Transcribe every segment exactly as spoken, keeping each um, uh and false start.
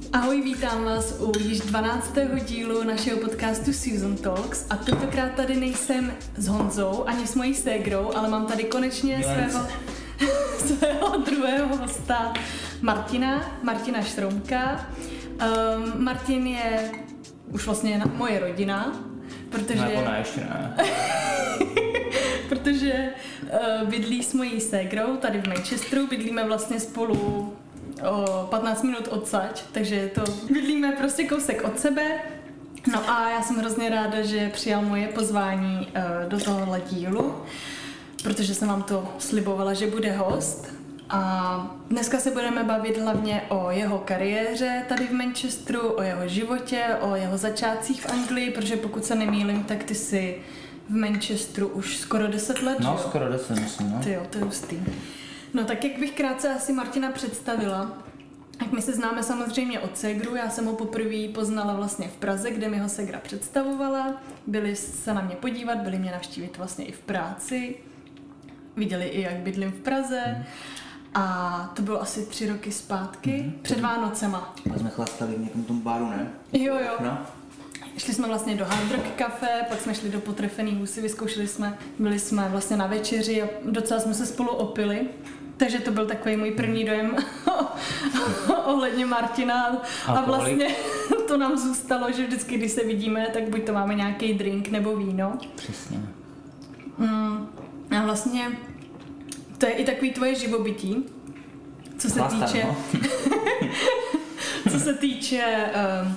Ahoj, vítám vás u již dvanáctého dílu našeho podcastu Season Talks a tentokrát tady nejsem s Honzou ani s mojí ségrou, ale mám tady konečně svého, svého druhého hosta Martina, Martina Štromka. Um, Martin je už vlastně na, moje rodina, protože... Nebo ne, ještě ne. protože uh, bydlí s mojí ségrou tady v Manchesteru, bydlíme vlastně spolu o patnáct minut odsaď, takže to bydlíme prostě kousek od sebe. No a já jsem hrozně ráda, že přijal moje pozvání uh, do tohohle dílu, protože jsem vám to slibovala, že bude host. A dneska se budeme bavit hlavně o jeho kariéře tady v Manchesteru, o jeho životě, o jeho začátcích v Anglii, protože pokud se nemýlím, tak ty jsi v Manchesteru už skoro deset let, No, jo? skoro deset, myslím, no. Ty jo, to je hustý. No tak jak bych krátce asi Martina představila, tak my se známe samozřejmě od ségru, já jsem ho poprvé poznala vlastně v Praze, kde mi ho ségra představovala, byli se na mě podívat, byli mě navštívit vlastně i v práci, viděli i jak bydlím v Praze mm. a to bylo asi tři roky zpátky, mm. před Vánocema. A jsme chlastali v někom tom baru, ne? Jo, jo. No. Šli jsme vlastně do Hard Rock Café, pak jsme šli do Potrefený husy, vyzkoušeli jsme, byli jsme vlastně na večeři a docela jsme se spolu opili. Takže to byl takový můj první dojem ohledně Martina a vlastně to nám zůstalo, že vždycky, když se vidíme, tak buď to máme nějaký drink nebo víno. Přesně. Mm, a vlastně to je i takový tvoje živobytí, co se Chlasta, týče, no. co se týče um,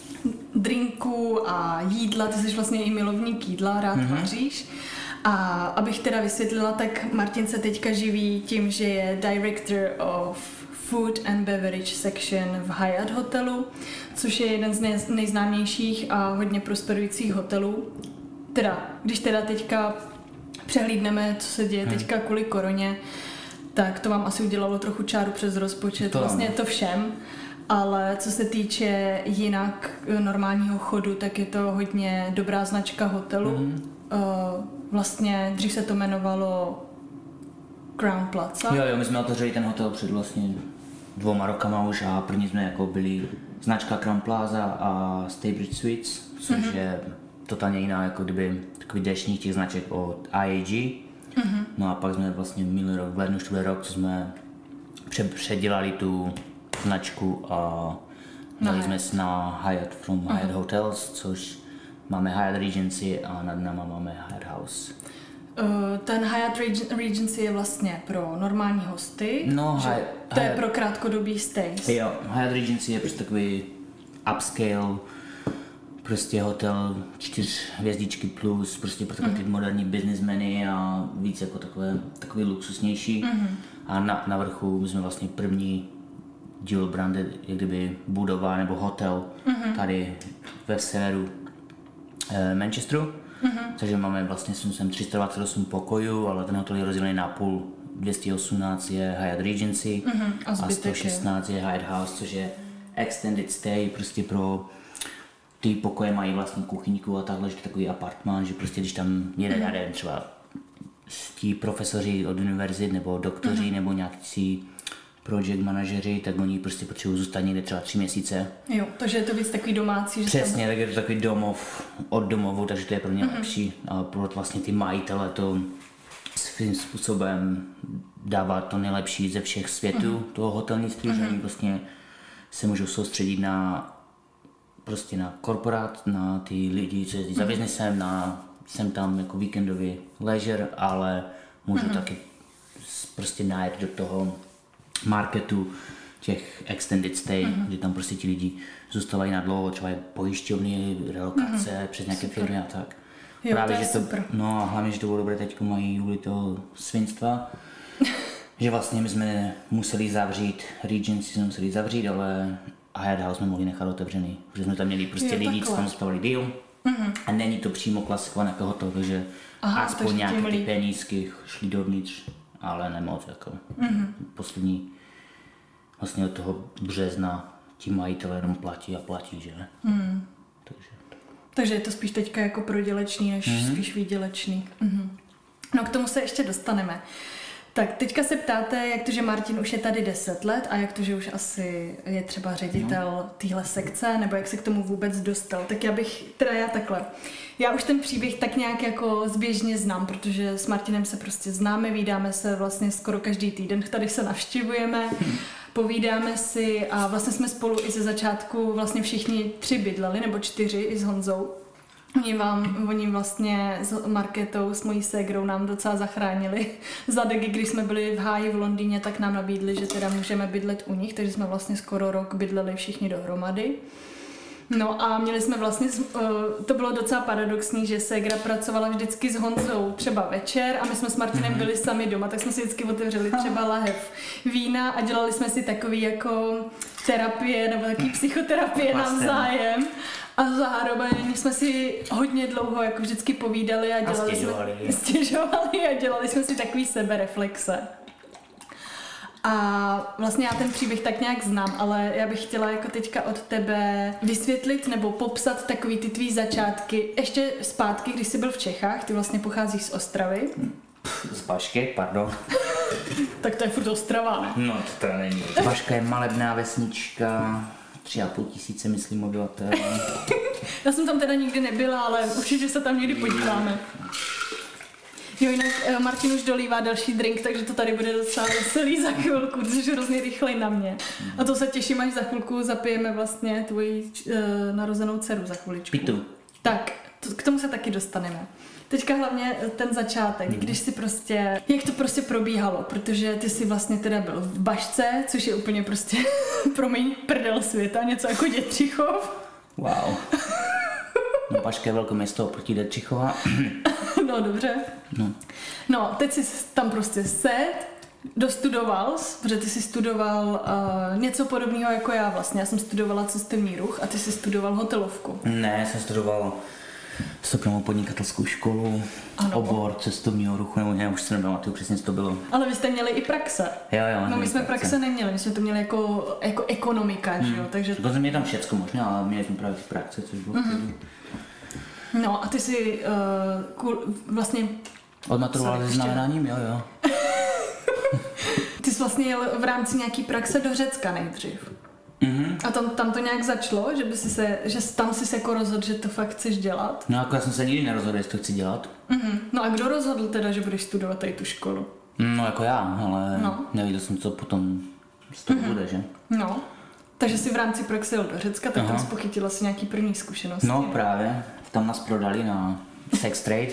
drinků a jídla, ty jsi vlastně i milovník jídla, rád mm-hmm. vaříš. A abych teda vysvětlila, tak Martin se teďka živí tím, že je Director of Food and Beverage Section v Hyatt hotelu, což je jeden z nejznámějších a hodně prosperujících hotelů. Teda, když teda teďka přehlídneme, co se děje teďka kvůli koroně, tak to vám asi udělalo trochu čáru přes rozpočet, to vlastně to všem. Ale co se týče jinak normálního chodu, tak je to hodně dobrá značka hotelu. Mm. Uh, vlastně dřív se to jmenovalo Crown Plaza. Jo, jo, my jsme otevřeli ten hotel před vlastně dvoma rokama už a první jsme jako byli značka Crown Plaza a Staybridge Suites, což mm-hmm. je totálně jiná, jako kdyby takový dešních těch značek od I A G. Mm-hmm. No a pak jsme vlastně minulý rok, v lednu čtvrtý rok, co jsme předělali tu značku a dali jsme se na Hyatt from uh-huh. Hyatt Hotels, což máme Hyatt Regency a nad náma máme Hyatt House. Uh, ten Hyatt Regency je vlastně pro normální hosty, no, že Hyatt, to je Hyatt, pro krátkodobý stays. Jo, Hyatt Regency je prostě takový upscale, prostě hotel čtyř hvězdičky plus, prostě pro takové uh-huh. ty moderní businessmeny a víc jako takové, takový luxusnější. Uh-huh. A na, na vrchu my jsme vlastně první dual branded, jak kdyby budova nebo hotel uh-huh. tady ve severu eh, Manchesteru. Uh-huh. Takže máme vlastně sem tři sta dvacet osm pokojů, ale ten hotel je rozdělený na půl. dvě stě osmnáct je Hyatt Regency uh-huh. a, a sto šestnáct je. je Hyatt House, což je extended stay, prostě pro ty pokoje mají vlastní kuchyňku a takhle, že to je takový apartmán, že prostě když tam jede, uh-huh. já nevím, třeba tí profesoři od univerzit nebo doktoři uh-huh. nebo nějaký project manažeři, tak oni prostě potřebují zůstat někde třeba tři měsíce. Jo, takže je to víc takový domácí. Že Přesně, tam... tak je to takový domov od domovu, takže to je pro mě mm-hmm. lepší. A pro vlastně ty majitele to svým způsobem dává to nejlepší ze všech světů mm-hmm. toho hotelnictví, mm-hmm. že oni vlastně se můžou soustředit na prostě na korporát, na ty lidi, co jezdí mm-hmm. za biznesem, na jsem tam jako víkendový leisure, ale můžu mm-hmm. taky prostě najet do toho marketu těch extended stay, uh-huh. kde tam prostě ti lidi zůstávají na dlouho, třeba pojišťovny, relokace, uh-huh. přes nějaké super. Firmy a tak. Jo, Právě, to je že to, super. no a hlavně, že to bylo dobré teď mají kvůli toho svinstva, že vlastně my jsme museli zavřít, Regency jsme museli zavřít, ale Hyatt House jsme mohli nechat otevřený, protože jsme tam měli prostě jo, lidi, co tam spávali deal uh-huh. a není to přímo klasifikované jako hotel, takže Aha, aspoň nějaké ty penízky šly dovnitř. Ale nemoc, jako mm-hmm. poslední vlastně od toho března ti majitelé jenom platí a platí, že? Mm. Takže. Takže je to spíš teďka jako prodělečný, než mm-hmm. spíš výdělečný. Mm-hmm. No k tomu se ještě dostaneme. Tak teďka se ptáte, jak to, že Martin už je tady deset let a jak to, že už asi je třeba ředitel no. téhle sekce, nebo jak se k tomu vůbec dostal. Tak já bych, teda já takhle. Já už ten příběh tak nějak jako zběžně znám, protože s Martinem se prostě známe, vídáme se vlastně skoro každý týden, tady se navštěvujeme, povídáme si a vlastně jsme spolu i ze začátku vlastně všichni tři bydleli, nebo čtyři i s Honzou. Oni, vám, oni vlastně s Markétou, s mojí ségrou nám docela zachránili zadek, když jsme byli v háji v Londýně, tak nám nabídli, že teda můžeme bydlet u nich, takže jsme vlastně skoro rok bydleli všichni dohromady. No a měli jsme vlastně, to bylo docela paradoxní, že ségra pracovala vždycky s Honzou třeba večer a my jsme s Martinem byli sami doma, tak jsme si vždycky otevřeli třeba lahev vína a dělali jsme si takový jako terapie nebo takový psychoterapie navzájem. A zároveň jsme si hodně dlouho jako vždycky povídali a dělali a stěžovali. jsme stěžovali a dělali jsme si takový sebereflexe. A vlastně já ten příběh tak nějak znám, ale já bych chtěla jako teďka od tebe vysvětlit nebo popsat takový ty tvý začátky. Ještě zpátky, když jsi byl v Čechách, ty vlastně pocházíš z Ostravy. Z Bašky, pardon. Tak to je furt Ostrava, ne? No to teda není. Baška je malebná vesnička, tři a půl tisíce, myslím, obyvatel. Já jsem tam teda nikdy nebyla, ale určitě se tam někdy podíváme. Jo, jinak Martin už dolívá další drink, takže to tady bude docela veselý za chvilku, což je hrozně rychlej na mě. A to se těším, až za chvilku zapijeme vlastně tvoji uh, narozenou dceru za chviličku. Pitu. Tak, to, k tomu se taky dostaneme. Teďka hlavně ten začátek, hmm. když si prostě, jak to prostě probíhalo, protože ty si vlastně teda byl v Bašce, což je úplně prostě, promiň, prdel světa, něco jako Dětřichov. Wow. No, Baška je velké město oproti Dětřichova. No, dobře. No. No, teď jsi tam prostě sed, dostudoval, protože ty jsi studoval uh, něco podobného jako já vlastně. Já jsem studovala cestovní ruch a ty jsi studoval hotelovku. Ne, jsem studoval soukromou podnikatelskou školu, ano. obor cestovního ruchu, nebo ne, už se nepamatuju přesně, co to bylo. Ale vy jste měli i praxe. Jo, jo. No my jsme praxe. praxe neměli, my jsme to měli jako, jako ekonomika, hmm. že jo, takže... To jsme měli tam všecko možná, ale měli jsme právě praxe, což bylo mm-hmm. No a ty jsi uh, kul, vlastně... Odmaturoval se znamenáním, jo, jo. Ty jsi vlastně jel v rámci nějaký praxe do Řecka nejdřív. Mm-hmm. A tam, tam to nějak začalo, že, by si se, že tam si se jako rozhodl, že to fakt chceš dělat? No jako já jsem se nikdy nerozhodl, jestli to chci dělat. Mm-hmm. No a kdo rozhodl teda, že budeš studovat tady tu školu? No jako já, ale no. neviděl jsem, co potom z toho mm-hmm. bude, že? No, takže si v rámci praxe jel do Řecka, tak Aha. tam jsi pochytila si nějaký první zkušenosti. No právě, tam nás prodali na sex trade.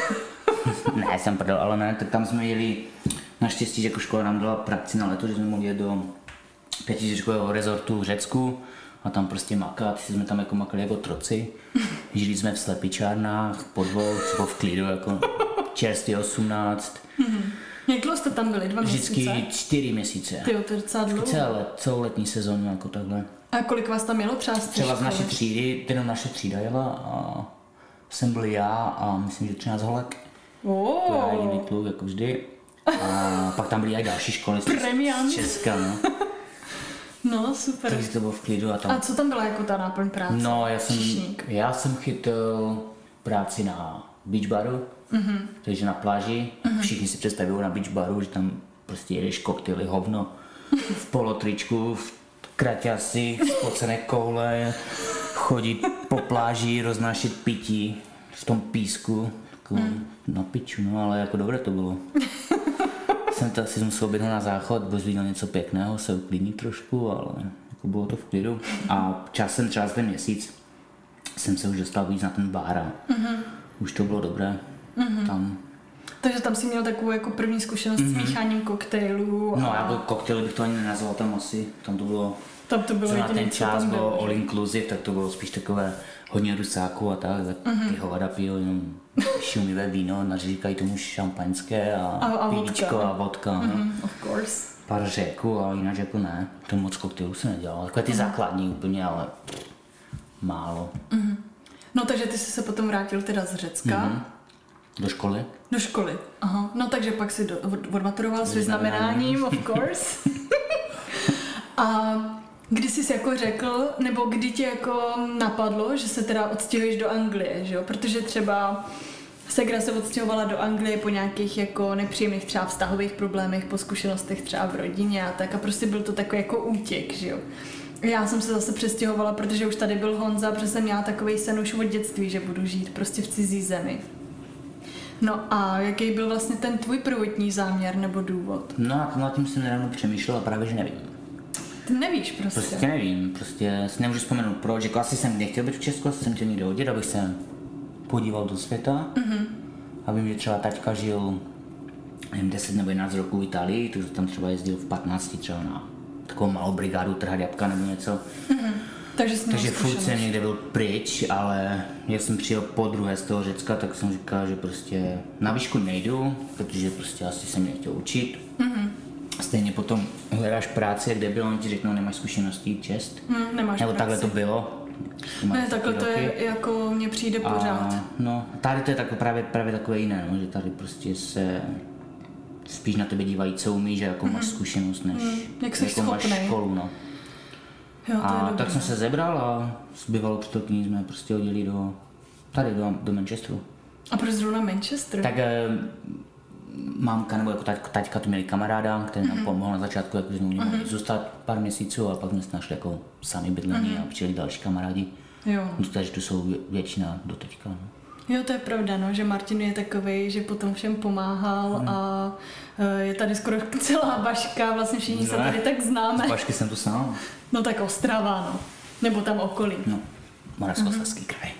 Ne, jsem prodal, ale ne, tak tam jsme jeli, naštěstí, že jako škola nám dala praxi na leto, že jsme mohli jít do pětiříčkového rezortu v Řecku a tam prostě makat, jsme tam jako makali jako troci. Žili jsme v slepičárnách, po dvou, třeba v klidu, jako čerstvě osmnáct. Mm-hmm. Jak dlouho jste tam byli? Dva Vždycky měsíce? Vždycky čtyři měsíce. Ty to je docela dlouho. Celé, celou letní sezónu, jako takhle. A kolik vás tam jelo třeba z Třeba z naší třídy, teda naše třída jela a jsem byl já a myslím, že třináct holek. Oh. To je jiný kluk, jako vždy. A pak tam byly i další školy z Česka, no. No, super. Takže to bylo v klidu a tam... A co tam byla jako ta náplň práce? No, já jsem, já jsem chytil práci na beach baru, mm-hmm. takže na pláži. Mm-hmm. Všichni si představují na beach baru, že tam prostě jedeš koktejly, hovno, v polotričku, v kraťasi, spocené koule, chodit po pláži, roznášet pití v tom písku. Jako mm. na piču, no, ale jako dobré to bylo. Jsem to asi musel běhnout na záchod, byl viděl něco pěkného, se uklidnit trošku, ale jako bylo to v klidu. A časem třeba ten měsíc jsem se už dostal víc na ten bar a mm-hmm. už to bylo dobré. Mm-hmm. Tam. Takže tam jsi měl takovou jako první zkušenost mm-hmm. s mícháním koktejlů. A... No jako koktejly bych to ani nenazval tam asi, tam to bylo, tam to bylo na ten čas bylo all inclusive, tak to bylo spíš takové hodně rusáků a tak, tak mm-hmm. ty hovada pijou jenom šumivé víno, naříkají tomu šampaňské a, a, a pívičko vodka. a vodka. Mm-hmm, of course. Pár řeků a jinak jako ne, to moc koktejlů se nedělalo, takové ty mm-hmm. základní úplně, ale málo. Mm-hmm. No takže ty jsi se potom vrátil teda z Řecka. Mm-hmm. Do školy? Do školy, aha. No takže pak si do, odmaturoval s vyznamenáním, of course. A kdy jsi jako řekl, nebo kdy tě jako napadlo, že se teda odstěhuješ do Anglie, že jo? Protože třeba Segra se odstěhovala do Anglie po nějakých jako nepříjemných třeba vztahových problémech, po zkušenostech třeba v rodině a tak a prostě byl to takový jako útěk, že jo. Já jsem se zase přestěhovala, protože už tady byl Honza, protože jsem měla takovej sen už od dětství, že budu žít prostě v cizí zemi. No a jaký byl vlastně ten tvůj prvotní záměr nebo důvod? No a nad tím jsem nedávno přemýšlel a právě, že nevím. Ty nevíš prostě? Prostě nevím, prostě si nemůžu vzpomenout proč, jako asi jsem nechtěl být v Česku, asi jsem chtěl někde odjet, abych se podíval do světa, mm-hmm. aby mě třeba taťka žil nevím, deset nebo jedenáct roků v Itálii, takže tam třeba jezdil v patnácti třeba na takovou malou brigádu trhat jabka nebo něco. Mm-hmm. Takže, Takže furt jsem někde byl pryč, ale jak jsem přijel po druhé z toho Řecka, tak jsem říkal, že prostě na výšku nejdu, protože prostě asi jsem nechtěl učit. Mm-hmm. Stejně potom hledáš práci, kde bylo, oni ti řeknou, nemáš zkušenosti, čest. Mm, nemáš nebo práci. Takhle to bylo. Ne, takhle to je, jako mně přijde pořád. A, no, tady to je tak, právě, právě takové jiné, no, že tady prostě se spíš na tebe dívají, co umíš, že jako mm-hmm. máš zkušenost, než mm, jak jsi jako máš školu, no. Jo, to a je tak jsem se zebral a s bývalou přítelkyní jsme prostě odjeli do, tady do, do Manchesteru. A proč zrovna Manchester? Tak e, mámka nebo jako taťka, taťka tu měli kamaráda, který nám mm-hmm. pomohl na začátku, jako jsme mohli mm-hmm. zůstat pár měsíců a pak jsme se našli jako sami bydlení mm-hmm. a přijeli další kamarádi. Jo. Takže tu jsou většina do teďka. No. Jo, to je pravda, no, že Martin je takovej, že potom všem pomáhal mm. a je tady skoro celá Baška, vlastně všichni no, se tady tak známe. Z Bašky jsem tu sám. No tak Ostrava, no. Nebo tam okolí. No, Moravskoslezský mm-hmm. kraj.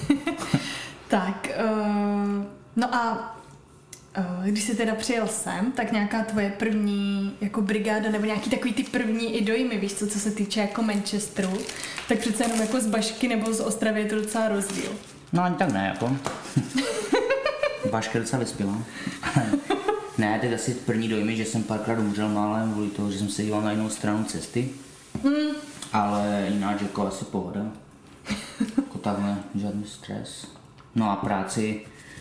Tak, uh, no a uh, když jsi teda přijel sem, tak nějaká tvoje první jako brigáda nebo nějaký takový ty první i dojmy, víš co, co se týče jako Manchesteru, tak přece jenom jako z Bašky nebo z Ostravy je to docela rozdíl. No ani tak ne, jako. Baška docela vyspěla. Ne, tak asi první dojmy, že jsem párkrát umřel málem kvůli toho, že jsem se díval na jinou stranu cesty. Mm. Ale jinak jako asi pohoda. Jako takhle, žádný stres. No a práci.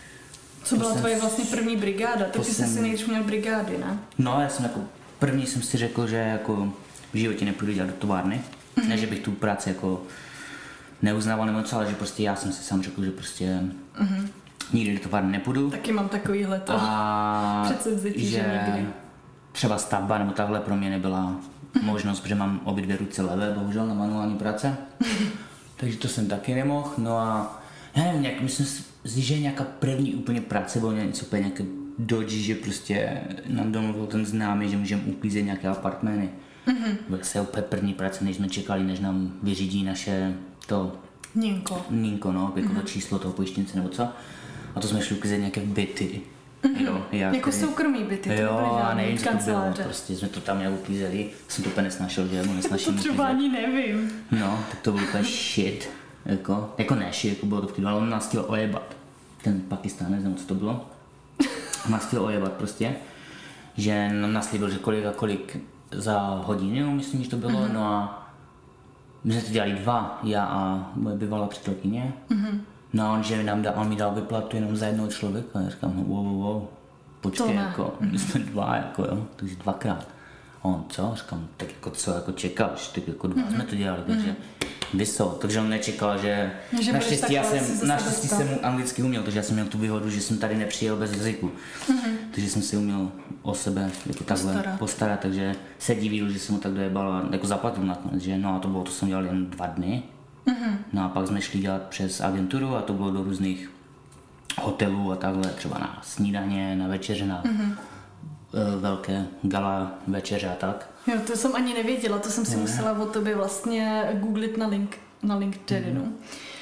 Co byla tvoje vlastně první brigáda? To ty jsi si nejdřív měl brigády, ne? No, já jsem jako první jsem si řekl, že jako v životě nepůjdu dělat do továrny. Mm-hmm. Ne, že bych tu práci jako neuznával nebo co, ale že prostě já jsem si sám řekl, že prostě mm-hmm. nikdy do továrny nepůjdu. Taky mám takovýhle to předsevzetí, že, že nikdy. Třeba stavba nebo takhle pro mě nebyla mm-hmm. možnost, protože mám obě dvě ruce levé, bohužel na manuální práce. Takže to jsem taky nemohl. No a nevím, nějak, myslím si, že nějaká první úplně práce bylo něco úplně nějaké dodži, že prostě nám domluvil ten známý, že můžeme uklízet nějaké apartmény. Mm-hmm. Byl se úplně první práce, než jsme čekali, než nám vyřídí naše to Nínko. Nínko, no, jako mm-hmm. to číslo toho pojištěnce nebo co. A to jsme šli uklízet nějaké byty. Mm-hmm. Jo, jako který... soukromý byty, to jo, a nevím, co to bylo, prostě jsme to tam nějak uklízeli, jsem to úplně nesnašel, že? Nesnaším to třeba ani nevím. No, tak to byl úplně shit, jako, jako ne shit, jako bylo to v klidu, ale on nás chtěl ojebat. Ten Pakistánec, nebo co to bylo, nás chtěl ojebat prostě, že nám naslíbil, že kolik a kolik za hodinu, myslím, že to bylo, mm-hmm. no a my jsme to dělali dva, já a moje bývalá přítelkyně. Mm-hmm. No a on, že nám dal, on mi dal vyplatu jenom za jednoho člověka, já říkám, wow, wow, wow, počkej, jako, mm-hmm. my jsme dva, jako jo, takže dvakrát. A on, co? Říkám, tak jako co, jako čekáš, tak jako dva mm-hmm. jsme to dělali, takže mm-hmm. vysok, takže on nečekal, že, že naštěstí, já jsem, naštěstí jsem anglicky uměl, takže já jsem měl tu výhodu, že jsem tady nepřijel bez jazyku, mm-hmm. takže jsem si uměl o sebe jako takhle postarat. postarat, takže se divil, že jsem mu tak dojebal a jako zaplatil nakonec, že no a to bylo, to jsem dělal jen dva dny, mm-hmm. no a pak jsme šli dělat přes agenturu a to bylo do různých hotelů a takhle, třeba na snídaně, na večeře, na mm-hmm. velké gala večeře a tak. Jo, to jsem ani nevěděla, to jsem si ne. musela o tobě vlastně googlit na, link, na LinkedInu. Mm.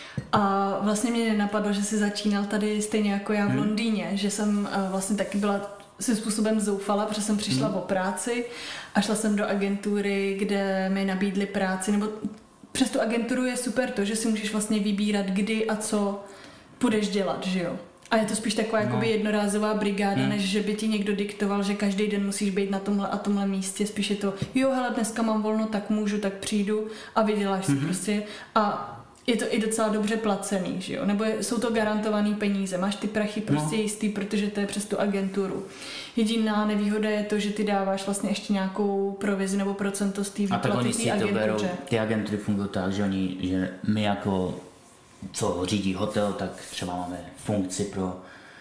A vlastně mě nenapadlo, že jsi začínal tady stejně jako já v mm. Londýně, že jsem vlastně taky byla svým způsobem zoufala, protože jsem přišla mm. o práci a šla jsem do agentury, kde mi nabídli práci, nebo přes tu agenturu je super to, že si můžeš vlastně vybírat, kdy a co půjdeš dělat, že jo? A je to spíš taková no. jakoby jednorázová brigáda, hmm. než že by ti někdo diktoval, že každý den musíš být na tomhle a tomhle místě. Spíš je to, jo, hele, dneska mám volno, tak můžu, tak přijdu a vyděláš hmm. si prostě. A je to i docela dobře placený, že jo? Nebo jsou to garantovaný peníze. Máš ty prachy prostě no. jistý, protože to je přes tu agenturu. Jediná nevýhoda je to, že ty dáváš vlastně ještě nějakou provizi nebo procento z té výplaty. A tak oni si to berou, ty agentury fungují tak, že, oni, že my jako co řídí hotel, tak třeba máme funkci pro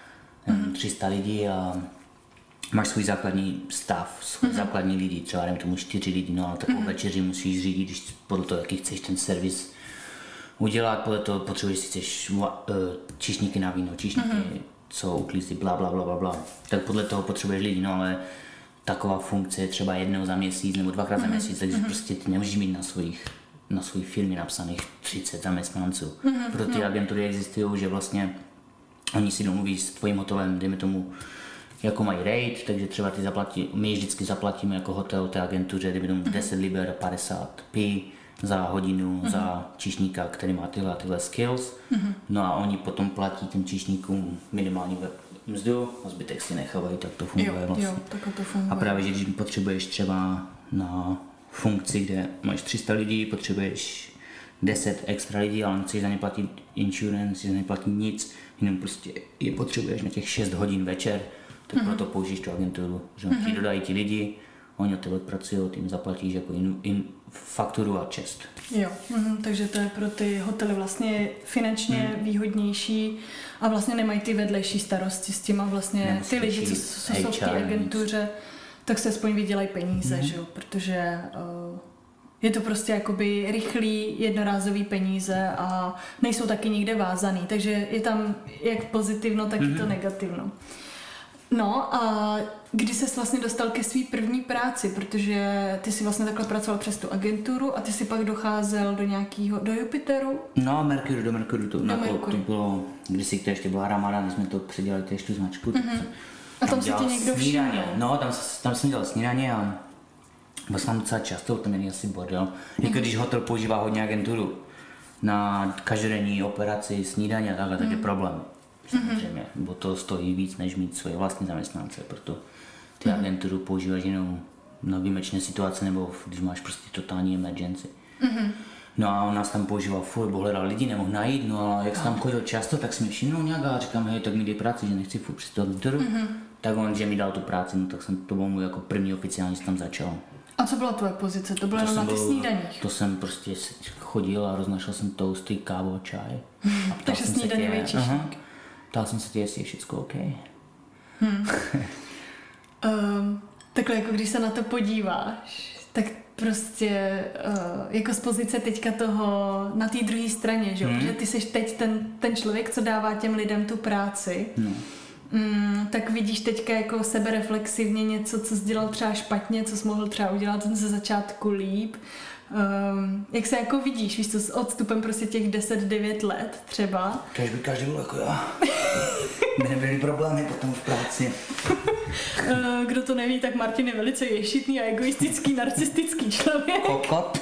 mm-hmm. tři sta lidí a máš svůj základní stav, svůj mm-hmm. základní lidi, třeba nevím tomu čtyři lidi, no ale takovou mm-hmm. večeři musíš řídit, když podle toho, jaký chceš ten servis udělat, podle toho potřebuješ si chceš uh, číšníky na víno, číšníky, mm-hmm. co uklízí, bla, bla, bla, bla, bla. Tak podle toho potřebuješ lidi, no ale taková funkce je třeba jednou za měsíc nebo dvakrát mm-hmm. za měsíc, takže mm-hmm. prostě ty nemůžeš mít na svých na svůj firmě napsaných třicet zaměstnanců. Mm-hmm. Proto ty agentury existují, že vlastně oni si domluví s tvojím hotelem, dejme tomu, jako mají rate, takže třeba ty zaplatí, my vždycky zaplatíme jako hotel té agentuře, dejme tomu mm-hmm. deset liber, padesát pi za hodinu mm-hmm. za číšníka, který má tyhle, tyhle skills. Mm-hmm. No a oni potom platí těm číšníkům minimální mzdu a zbytek si nechávají, tak to funguje jo, vlastně. Jo, tak to funguje. A právě, že když potřebuješ třeba na funkci, kde máš tři sta lidí, potřebuješ deset extra lidí, ale nechceš za ně platit insurance, nechceš za ně platit nic, jenom prostě je potřebuješ na těch šest hodin večer, tak mm-hmm. proto použiješ tu agenturu, že mm-hmm. ti dodají ti lidi, oni od tebe pracují, ty jim zaplatíš jako in, in, fakturu a čest. Jo, mm, takže to je pro ty hotely vlastně finančně mm. výhodnější a vlastně nemají ty vedlejší starosti s tím a vlastně Nemusíš ty lidi, co, co jsou v té agentuře, tak se aspoň vydělají peníze, mm. že jo, protože uh, je to prostě jakoby rychlý, jednorázový peníze a nejsou taky nikde vázaný, takže je tam jak pozitivno, tak mm. i to negativno. No a kdy ses vlastně dostal ke své první práci, protože ty jsi vlastně takhle pracoval přes tu agenturu a ty jsi pak docházel do nějakého, do Jupiteru? No, Mercury, do Mercury, to, do na Mercury. To, to bylo, když si to ještě byla Ramada, když jsme to předělali též tu značku. Mm-hmm. A tam se ti někdo všiml? No, tam, tam jsem dělal snídaně a byl jsem docela často, to není asi bordel. Mm-hmm. Jako když hotel používá hodně agenturu na každodenní operaci, snídaně a takhle, mm-hmm. tak je problém. Samozřejmě, mm-hmm. bo to stojí víc, než mít svoje vlastní zaměstnance, proto ty mm-hmm. agenturu používáš jenom na výjimečné situace nebo když máš prostě totální emergency. Mm-hmm. No a on nás tam používal furt, bo hledal lidi, nemohl najít, no a jak jsem tam chodil často, tak jsem mi všimnul nějak a říkám, hej, tak mi dej práci, že nechci furt přes tu agenturu. Mm-hmm. Tak on, že mi dal tu práci, no tak jsem, to byl můj jako první oficiální, že tam začal. A co byla tvoje pozice? To bylo jenom na těch snídaních? To jsem prostě chodil a roznašel jsem toasty, kávu a čaj. Mm, takže snídaňový číšník. Ptal jsem se tě, jestli je všechno OK. Hmm. um, takhle jako když se na to podíváš, tak prostě uh, jako z pozice teďka toho na té druhé straně, že? Hmm. Protože ty jsi teď ten, ten člověk, co dává těm lidem tu práci, no. um, tak vidíš teďka jako sebereflexivně něco, co jsi dělal třeba špatně, co jsi mohl třeba udělat ze začátku líp. Um, jak se jako vidíš, víš co, s odstupem prostě těch deset devět let třeba. Kež by každý byl jako já. My nebyly problémy potom v práci. Kdo to neví, tak Martin je velice ješitný a egoistický, narcistický člověk. Kokot.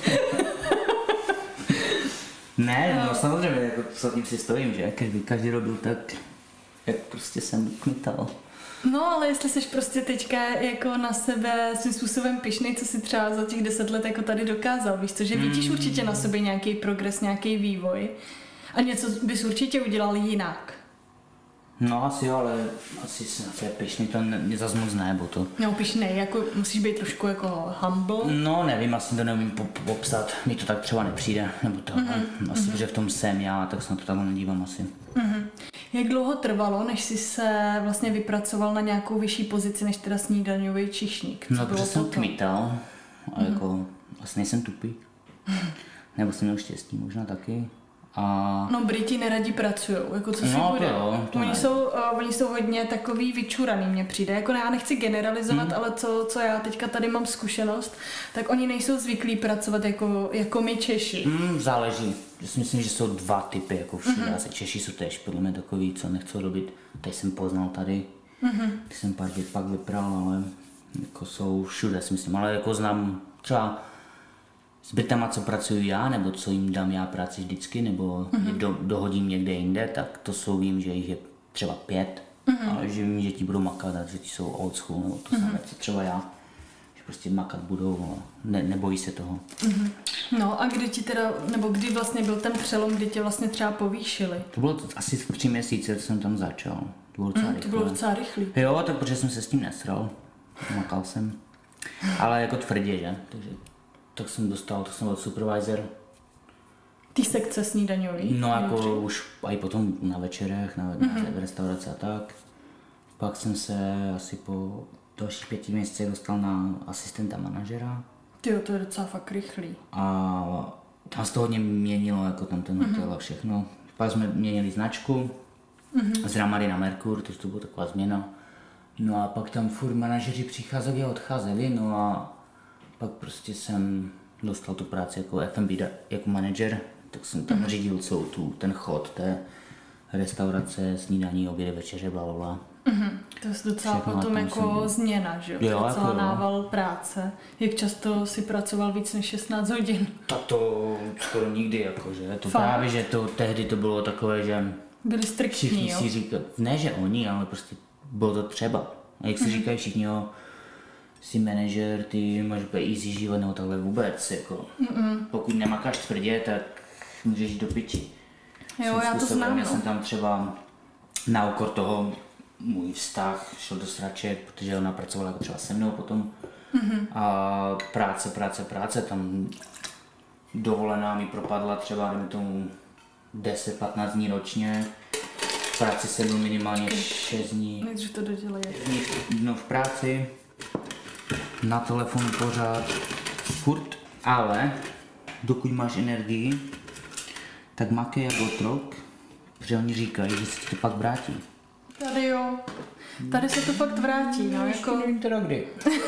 Ne, no samozřejmě, jako co tím si stojím, že? Kež by každý robil tak, jak prostě jsem kmital. No, ale jestli jsi prostě teďka jako na sebe svým způsobem pyšnej, co si třeba za těch deset let jako tady dokázal, víš co, že vidíš mm. určitě na sobě nějaký progres, nějaký vývoj a něco bys určitě udělal jinak. No asi jo, ale asi se na sebe pyšnej, to ne, zas moc ne, bo to... No pyšnej, jako musíš být trošku jako humble. No nevím, asi to nevím popsat, mi to tak třeba nepřijde, nebo to, mm-hmm. asi, mm-hmm. že v tom jsem já, tak se na to takhle nedívám asi. Mm-hmm. Jak dlouho trvalo, než jsi se vlastně vypracoval na nějakou vyšší pozici, než teda snídaňový číšník? No, protože jsem kmital a mm-hmm. jako vlastně nejsem tupý. Mm-hmm. Nebo jsem měl štěstí, možná taky. A... No Briti neradi pracujou, jako co si no, bude. To jo, to oni, jsou, uh, oni jsou hodně takový vyčuraný, mně přijde. Jako já nechci generalizovat, mm. ale co, co já teďka tady mám zkušenost, tak oni nejsou zvyklí pracovat jako, jako my Češi. Mm, záleží. Já si myslím, že jsou dva typy, jako všude. Mm-hmm. Češi jsou tež podle mě takový, co nechcou robit. Teď jsem poznal tady, mm-hmm. když jsem pár dět pak vypral, ale jako jsou všude, si myslím. Ale jako znám třeba s Britama, co pracuju já, nebo co jim dám já práci vždycky, nebo mm-hmm. do, dohodím někde jinde, tak to jsou, vím, že jich je třeba pět, mm-hmm. ale že vím, že ti budou makat a že ti jsou old school, nebo to mm-hmm. samé, co třeba já, že prostě makat budou a ne, nebojí se toho. Mm-hmm. No a kdy ti teda, nebo kdy vlastně byl ten přelom, kdy tě vlastně třeba povýšili? To bylo to asi v tři měsíce, co jsem tam začal. To bylo docela mm, to bylo docela rychlý. Jo, tak protože jsem se s tím nesral, makal jsem, ale jako tvrdě, že, takže tak jsem dostal, tak jsem byl supervisor. Ty sekce snídaňový? No jako už i potom na večerech, na, mm-hmm. na restauraci a tak. Pak jsem se asi po dalších pěti měsících dostal na asistenta manažera. Tyjo, to je docela fakt rychlý. A tam se to hodně měnilo, jako tam ten hotel mm-hmm. a všechno. Pak jsme měnili značku mm-hmm. z Ramady na Merkur, takže to byla taková změna. No a pak tam furt manažeři přicházeli a odcházeli, no a pak prostě jsem dostal tu práci jako F and B, jako manažer, tak jsem tam mm-hmm. řídil celou tu, ten chod té restaurace, snídaní, obědy, večeře, blablabla. Mm-hmm. To je docela všechno potom jako jsem... změna, že jo? jo docela jako nával práce. Jak často si pracoval víc než šestnáct hodin? A to skoro nikdy, jakože. To fakt? Právě, že to tehdy to bylo takové, že byli striktní, všichni jo? si říkali, ne že oni, ale prostě bylo to třeba. A jak si mm-hmm. říkají všichni, jo, jsi manažer, ty máš úplně easy život, nebo takhle vůbec, jako. Mm-mm. Pokud nemakáš tvrdě, tak můžeš jít do piči. Jo, já to znám, já jsem tam třeba na úkor toho můj vztah šel do sraček, protože ona pracovala jako třeba se mnou potom. Mm-hmm. A práce, práce, práce, tam dovolená mi propadla třeba, dejme tomu, deset patnáct dní ročně. V práci jsem byl minimálně šest dní. Nejdřív to dodělej. No v práci, na telefonu pořád, furt, ale dokud máš energii, tak makej jak otrok, protože oni říkají, že se to pak vrátí. Tady jo, tady se to fakt vrátí, no, jako... Nevím teda kdy.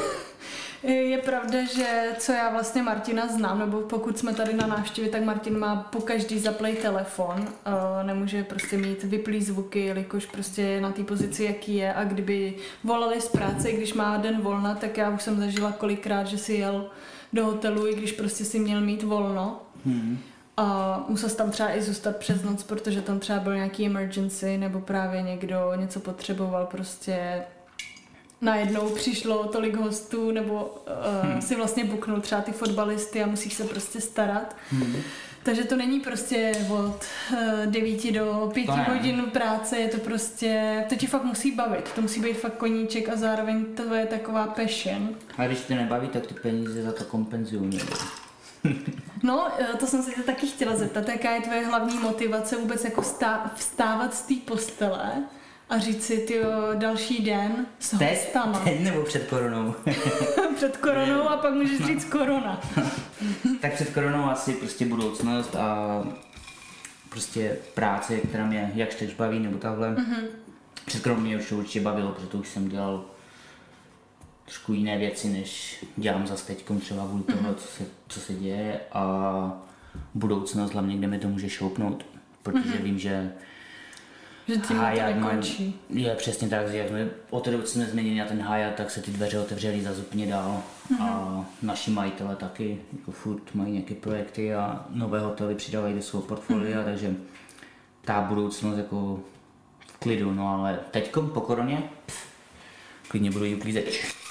Je pravda, že co já vlastně Martina znám, nebo pokud jsme tady na návštěvě, tak Martin má po každý zaplej telefon, nemůže prostě mít vyplý zvuky, jelikož prostě je na té pozici, jaký je, a kdyby volali z práce, když má den volna, tak já už jsem zažila kolikrát, že si jel do hotelu, i když prostě si měl mít volno. Hmm. A musel tam třeba i zůstat přes noc, protože tam třeba byl nějaký emergency, nebo právě někdo něco potřeboval, prostě najednou přišlo tolik hostů, nebo uh, hmm. si vlastně buknul třeba ty fotbalisty a musíš se prostě starat. Hmm. Takže to není prostě od uh, devíti do pěti hodin práce, je to prostě, to ti fakt musí bavit, to musí být fakt koníček a zároveň to je taková passion. A když tě nebaví, tak ty peníze za to kompenzují někdo. No, to jsem se tě taky chtěla zeptat, jaká je tvoje hlavní motivace vůbec jako stá- vstávat z té postele a říct si, tyjo, další den s hostama. Teď nebo před koronou? Před koronou a pak můžeš říct korona. Tak před koronou asi prostě budoucnost a prostě práce, která mě jak teď baví, nebo takhle. Mm-hmm. Před koronou mě už určitě bavilo, protože už jsem dělal trošku jiné věci, než dělám zase teďkom třeba kvůli toho, mm-hmm. co, se, co se děje, a budoucnost hlavně, kde mi to může šoupnout, protože mm-hmm. vím, že že tím to nekončí. Je přesně tak, že jak jsme od té doby, co jsme změnili na ten Hyatt, tak se ty dveře otevřely za úplně dál mm-hmm. a naši majitele taky jako furt mají nějaké projekty a nové hotely přidávají do svého portfolia, mm-hmm. takže ta budoucnost jako v klidu, no ale teďkom po koroně pff, klidně budu jí uklízet.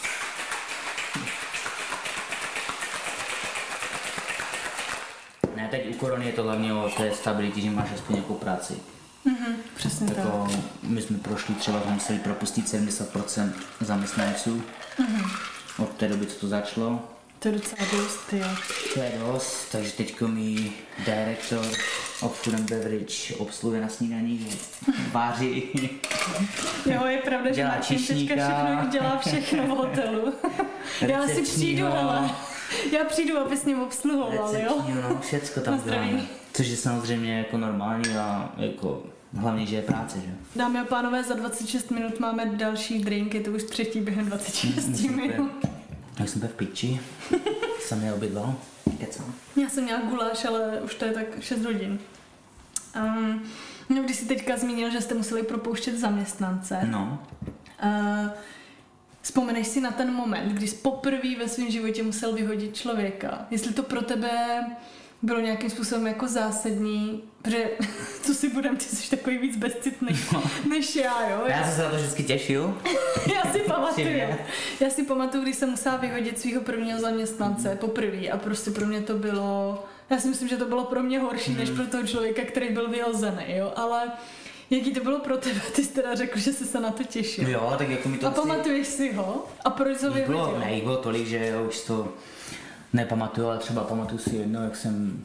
Ne, teď u korony je to hlavně o té stabilitě, že máš aspoň nějakou práci. Mm-hmm, přesně jako, tak. My jsme prošli třeba, jsme museli propustit sedmdesát procent zaměstnanců. Mm-hmm. Od té doby, co to začalo. To je docela dost, jo. To je dost, takže teďko mi direktor of Food and Beverage obsluhuje na snídaní, váří. Jo, je pravda, že Martin teďka všechno dělá všechno v hotelu. Já si přijdu, hele. Já přijdu, aby s ním obsluhoval, jo? No, všecko tam děláme. Což je samozřejmě jako normální a jako hlavně, že je práce, že? Dámy a pánové, za dvacet šest minut máme další drink, je to už třetí během dvacet šest minut. Já jsem v piči, jsem měl obědval, kecám. Já jsem měla guláš, ale už to je tak šest hodin. Um, no, když jsi teďka zmínil, že jste museli propouštět zaměstnance. No. Uh, Vzpomeneš si na ten moment, kdy jsi poprvé ve svém životě musel vyhodit člověka? Jestli to pro tebe bylo nějakým způsobem jako zásadní, protože co si budem, ty jsi takový víc bezcitný no. než já, jo? Já jsem se na to vždycky těšil. Já si pamatuju. Já si pamatuju, když jsem musela vyhodit svého prvního zaměstnance poprvé a prostě pro mě to bylo, já si myslím, že to bylo pro mě horší, hmm. než pro toho člověka, který byl vyhozený, jo? Ale jaký to bylo pro tebe? Ty jsi teda řekl, že jsi se na to těšil. Jo, tak jako mi to... A pamatuješ si ho? A proč ho vyhodil? Ne, jich bylo tolik, že jo, už to nepamatuju, ale třeba pamatuju si jedno, jak jsem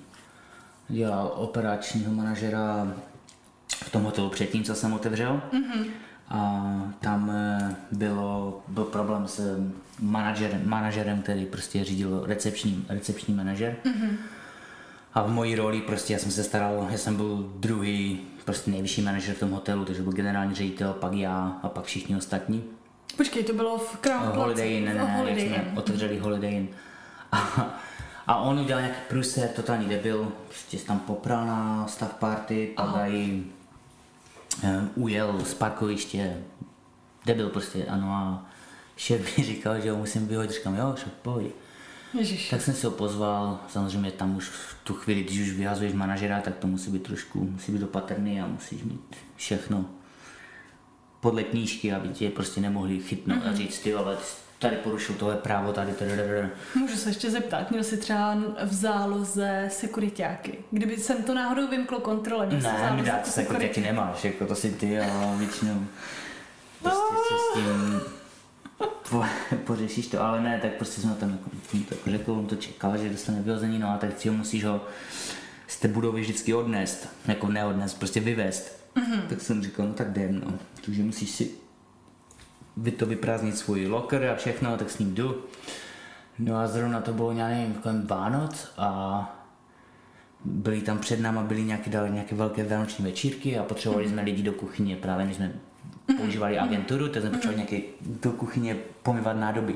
dělal operačního manažera v tom hotelu předtím, co jsem otevřel. Mm-hmm. A tam bylo, byl problém s manažerem, manažerem, který prostě řídil recepční, recepční manažer. Mm-hmm. A v mojí roli prostě já jsem se staral, já jsem byl druhý, prostě nejvyšší manažer v tom hotelu, takže byl generální ředitel, pak já a pak všichni ostatní. Počkej, to bylo v Crown Plaza? Holiday Inn, ne, ne, Holiday jak jsme Inn. otevřeli Holiday Inn. A, a on udělal nějaký průser, totální debil, prostě se tam popral na staff party, pak aj um, ujel z parkoviště, debil prostě, ano, a šéf mi říkal, že ho musím vyhodit, říkám, jo, šéf, pohodě. Ježiš. Tak jsem si ho pozval, samozřejmě tam už v tu chvíli, když už vyhazuješ manažera, tak to musí být trošku, musí být opatrný a musíš mít všechno podle knížky, aby tě prostě nemohli chytnout mm-hmm. a říct, ty ale tady porušil tohle právo, tady, tady, tady, tady. Můžu se ještě zeptat, měl jsi třeba v záloze sekuriťáky? Kdyby jsem to náhodou vymklo kontrole, měl jsi v Ne, záloze mi dát sekuriťáky nemáš, jako to si ty a většinou prostě se s tím po, pořešíš to, ale ne, tak prostě jsem tam jako, tak řekl, on to čekal, že dostane vyhození, no a tak si ho musíš ho z té budovy vždycky odnést, jako neodnést, prostě vyvést. Mm-hmm. Tak jsem říkal, no tak jdem, no, takže musíš si vy to vyprázdnit svůj locker a všechno, tak s ním jdu. No a zrovna to bylo, já nevím, kolem Vánoc a byli tam před náma, byly nějaké, dali nějaké velké vánoční večírky a potřebovali mm-hmm. jsme lidi do kuchyně, právě než jsme používali agenturu, tak jsme potřebovali nějaké do kuchyně pomývat nádoby.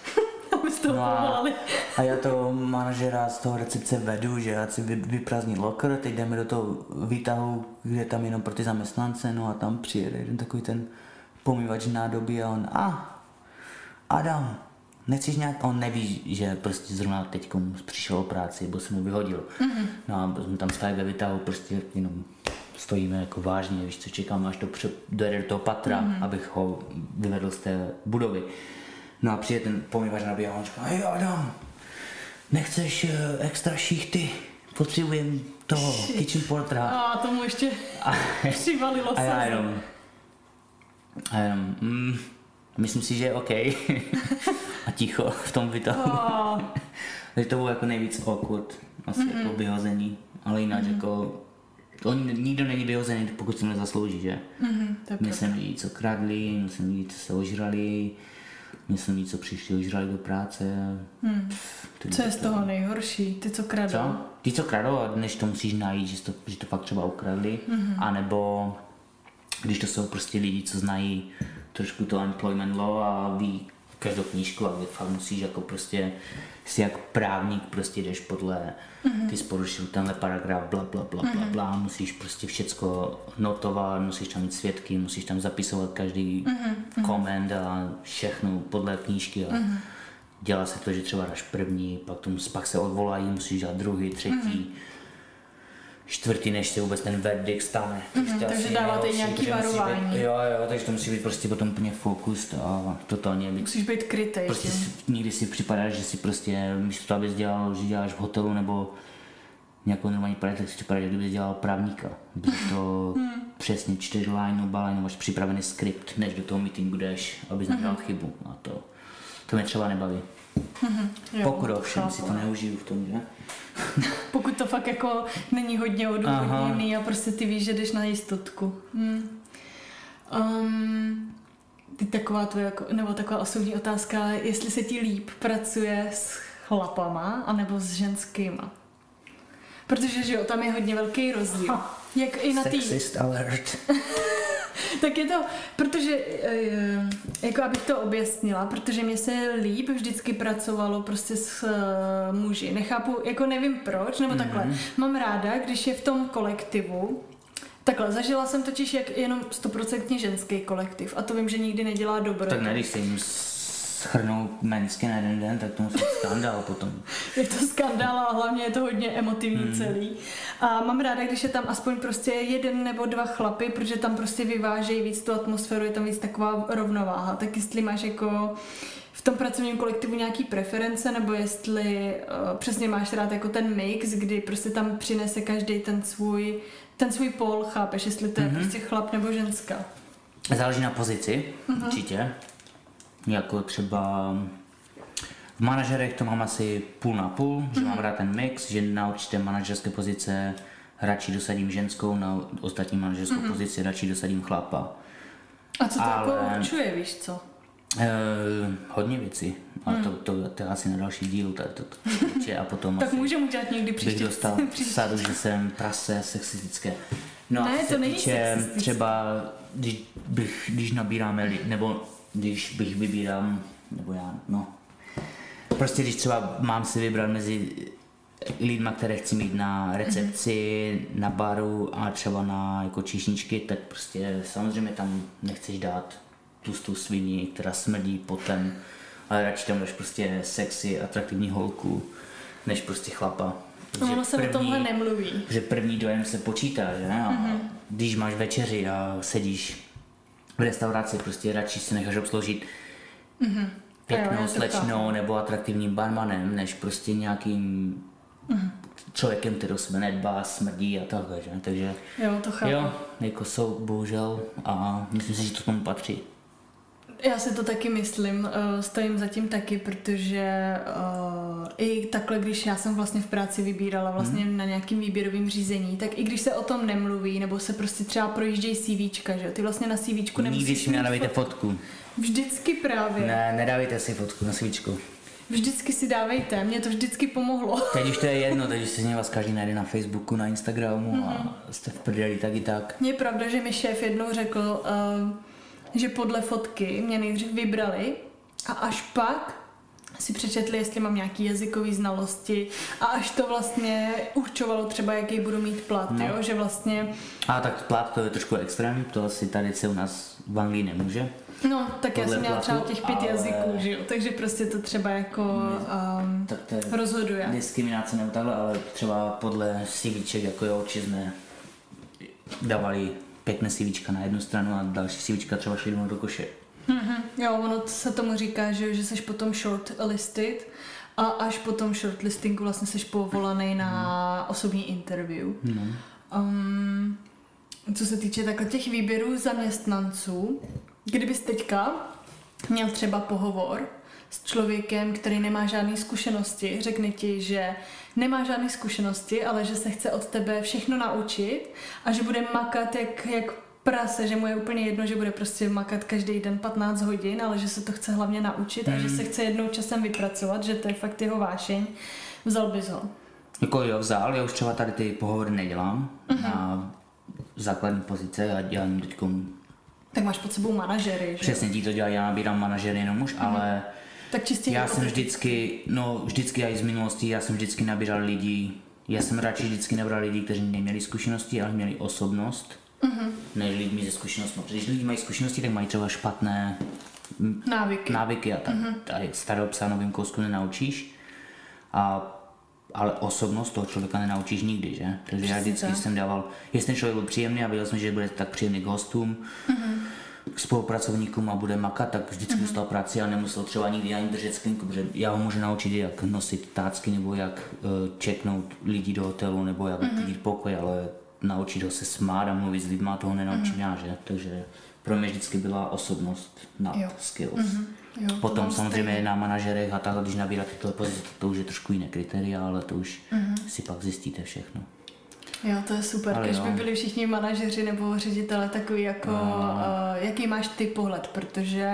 No a, a já toho manažera z toho recepce vedu, že já si vyprázdnit locker, teď jdeme do toho výtahu, kde tam jenom pro ty zaměstnance, no a tam přijede jeden takový ten pomývač nádoby a on, a ah, Adam, nechceš nějak, on neví, že prostě zrovna teď přišel o práci, bo jsem mu vyhodil. Mm-hmm. No a jsme tam stáli ve výtahu, prostě jenom stojíme jako vážně, víš co, čekáme, až to dojede do toho patra, mm-hmm. abych ho vyvedl z té budovy. No a přijde ten pomývač nádoby a on říká, hej Adam, nechceš uh, extra šichty, potřebujem toho kitchen portera. A tomu ještě přivalilo se. A já jenom, a jenom, mm, myslím si, že je OK. A ticho v tom výtahu. Oh. Takže to bylo jako nejvíc awkward, asi mm-hmm. jako vyhození, ale jinak mm-hmm. jako, on, nikdo není vyhozený, pokud si nezaslouží, že? Mm-hmm, my jsme lidi, co kradli, my jsme lidi, co se ožrali, my jsme lidi, co přišli, ožrali do práce. Hmm. Co je z toho nejhorší? Ty, co kradou? Co? Ty, co kradou, a než to musíš najít, že to, že to fakt třeba ukradli, mm-hmm. anebo když to jsou prostě lidi, co znají trošku to employment law a ví každou knížku a fakt musíš jako prostě si jak právník prostě jdeš podle, mm-hmm. ty jsi porušil tenhle paragraf, bla bla bla mm-hmm. bla bla, musíš prostě všecko notovat, musíš tam mít svědky, musíš tam zapisovat každý mm-hmm. koment a všechno podle knížky a mm-hmm. dělá se to, že třeba dáš první, pak, tomu, pak se odvolají, musíš dát druhý, třetí, mm-hmm. čtvrtý, než se vůbec ten verdict stane. Mm-hmm, takže dáváte nějaký varování. Být, jo, jo, takže to musí být prostě potom úplně fokus a totálně být. Musíš být krytej. Prostě si, nikdy si připadáš, že si prostě, místo toho, abys dělal, že děláš v hotelu nebo nějakou normální práci, tak si připadáš, že kdybys dělal právníka. Bylo to hmm. přesně čtyři line, oba line, máš připravený skript, než do toho meetingu jdeš, abys mm-hmm. nedělal chybu. A to, to mě třeba nebaví. Mm-hmm. Jo, pokud ovšem si to neužiju v tom, že? Pokud to fakt jako není hodně odůvodněný a prostě ty víš, že jdeš na jistotku. Hmm. Um, ty taková tvoje, jako, nebo taková osobní otázka, jestli se ti líp pracuje s chlapama anebo s ženskýma. Protože že jo, tam je hodně velký rozdíl. Jak i na tý... Sexist alert. Tak je to, protože, jako abych to objasnila, protože mě se líp vždycky pracovalo prostě s uh, muži. Nechápu, jako nevím proč, nebo mm-hmm. takhle. Mám ráda, když je v tom kolektivu, takhle, zažila jsem totiž jak jenom stoprocentně ženský kolektiv a to vím, že nikdy nedělá dobro. Tak ne, když se jim schrnou mensky na jeden den, tak to musí skandál potom. Je to skandál a hlavně je to hodně emotivní hmm. celý. A mám ráda, když je tam aspoň prostě jeden nebo dva chlapy, protože tam prostě vyvážejí víc tu atmosféru, je tam víc taková rovnováha. Tak jestli máš jako v tom pracovním kolektivu nějaký preference, nebo jestli uh, přesně máš rád jako ten mix, kdy prostě tam přinese každý ten svůj, ten svůj pól, chápeš, jestli to je mm-hmm. prostě chlap nebo ženská. Záleží na pozici, mm-hmm. určitě. Jako třeba v manažerech to mám asi půl na půl, mm-hmm. že mám rád ten mix, že na určité manažerské pozice radši dosadím ženskou, na ostatní manažerskou mm-hmm. pozici radši dosadím chlapa. A co to ale, jako určuje, víš co? Uh, hodně věcí, ale hmm. to, to, to je asi na další díl, to, to, to, to, a potom tak můžeme udělat někdy příště. Bych dostal sadu, že jsem prase sexistické. No ne, a to není sexistické. Třeba, když, bych, když nabíráme, nebo když bych vybírám, nebo já, no, prostě když třeba mám si vybrat mezi lidma, které chci mít na recepci, mm-hmm. na baru a třeba na jako číšničky, tak prostě samozřejmě tam nechceš dát tlustou svini, která smrdí potem, ale radši tam dáš prostě sexy, atraktivní holku, než prostě chlapa. No, ono se první, o tomhle nemluví. Že první dojem se počítá, že? A mm-hmm. když máš večeři a sedíš v restauraci, prostě radši si necháš obsloužit mm-hmm. pěknou slečnou nebo atraktivním barmanem, než prostě nějakým mm-hmm. člověkem, který o sebe nedbá, smrdí a takhle, že? Takže jo, to chápu. Jo, jako jsou bohužel a myslím si, že to tomu patří. Já si to taky myslím, stojím za tím taky, protože uh, i takhle, když já jsem vlastně v práci vybírala vlastně hmm. na nějakým výběrovým řízení, tak i když se o tom nemluví, nebo se prostě třeba projíždějí CVčka, že ty vlastně na CVčku nemusíš nikdy si nedávejte fotku. fotku. Vždycky právě. Ne, nedávejte si fotku na CVčku. Vždycky si dávejte, mě to vždycky pomohlo. Teď už to je jedno, teď už se z vás každý najde na Facebooku, na Instagramu mm-hmm. a jste v prdeli tak i tak. Je pravda, že mi šéf jednou řekl, uh, že podle fotky mě nejdřív vybrali a až pak si přečetli, jestli mám nějaký jazykový znalosti a až to vlastně určovalo třeba, jaký budu mít plat, no. jo, že vlastně... A tak plat to je trošku extrém, to asi tady se u nás v Anglii nemůže. No, tak já jsem měla třeba těch pět ale... jazyků, že jo, takže prostě to třeba jako um, tak to je rozhoduje. Diskriminace nebo takhle, ale třeba podle CVček, jako jo, či jsme dávali pěkné CVčka na jednu stranu a další CVčka třeba šli do koše. Mm-hmm. Jo, ono se tomu říká, že, že jsi potom shortlisted a až po tom shortlistingu vlastně jsi povolaný na osobní interview. Mm. Um, co se týče takhle těch výběrů zaměstnanců, kdybys teďka měl třeba pohovor s člověkem, který nemá žádné zkušenosti, řekne ti, že nemá žádné zkušenosti, ale že se chce od tebe všechno naučit a že bude makat jak, jak prase, že mu je úplně jedno, že bude prostě makat každý den patnáct hodin, ale že se to chce hlavně naučit mm. a že se chce jednou časem vypracovat, že to je fakt jeho vášeň. Vzal bys ho? Jako jo, vzal, já už třeba tady ty pohovory nedělám mm-hmm. na základní pozice a dělám teďkom. Tak máš pod sebou manažery, že? Přesně, tí to dělá, já nabírám manažery jenom už, mm-hmm. ale tak čistě já jsem vždycky, no vždycky i z minulosti, já jsem vždycky nabíral lidi, já jsem radši vždycky nabíral lidi, kteří neměli zkušenosti, ale měli osobnost, mm-hmm. než lidmi ze zkušenostmi. Když lidi mají zkušenosti, tak mají třeba špatné návyky, návyky a tak. Mm-hmm. Tady starého psa novým kousku nenaučíš, a, ale osobnost toho člověka nenaučíš nikdy, že? Takže já vždycky to. jsem dával, jestli ten člověk byl příjemný a věděl jsem, že bude tak příjemný k hostům, mm-hmm. k spolupracovníkům a bude makat, tak vždycky mm-hmm. dostal práci a nemusel třeba nikdy ani držet sklinku, protože já ho můžu naučit, jak nosit tácky, nebo jak uh, čeknout lidi do hotelu, nebo jak mm-hmm. uklidit pokoj, ale naučit ho se smát a mluvit s lidma, toho nenaučím mm-hmm. já, že? Takže pro mě vždycky byla osobnost nad jo. skills. Mm-hmm. Jo, potom samozřejmě stejný. Na manažerech a takhle, když nabíráte tyhle pozice, to už je trošku jiné kritéria, ale to už mm-hmm. si pak zjistíte všechno. Jo, to je super, když by byli všichni manažeři nebo ředitele takový jako, no. uh, jaký máš ty pohled, protože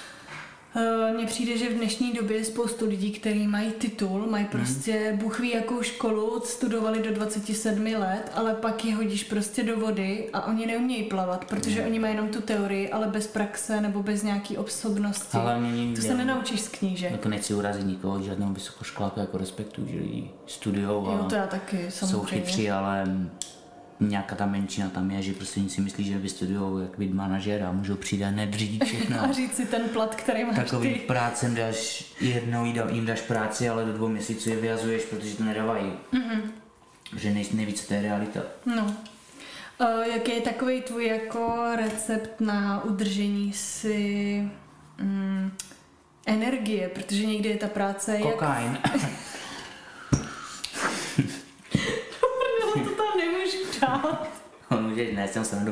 uh, mně přijde, že v dnešní době je spoustu lidí, kteří mají titul, mají prostě hmm. Bůh ví jakou školu, studovali do dvacet sedm let, ale pak je hodíš prostě do vody a oni neumějí plavat, protože hmm. oni mají jenom tu teorii, ale bez praxe nebo bez nějaký osobnosti. To se nenaučíš z knížek. Jako nechci urazit nikoho, žádného vysokoškoláka, jako respektuju, že lidi studujou a jo, to já taky, jsou chytří, ale nějaká ta menšina tam je, že prostě si myslí, že vystudujou jak být manažer a můžou přijít a nedřídit všechno. A říct si ten plat, který máš takový ty. prácem dáš, jednou jim dáš práci, ale do dvou měsíců je vyhazuješ, protože to nedávají. Mm-hmm. Že nej, nevíc, to je realita. No. Uh, jaký je takový tvůj jako recept na udržení si um, energie, protože někdy je ta práce kokain. Jak... to tam nemůžu dát. On může, ne, jsem srandu.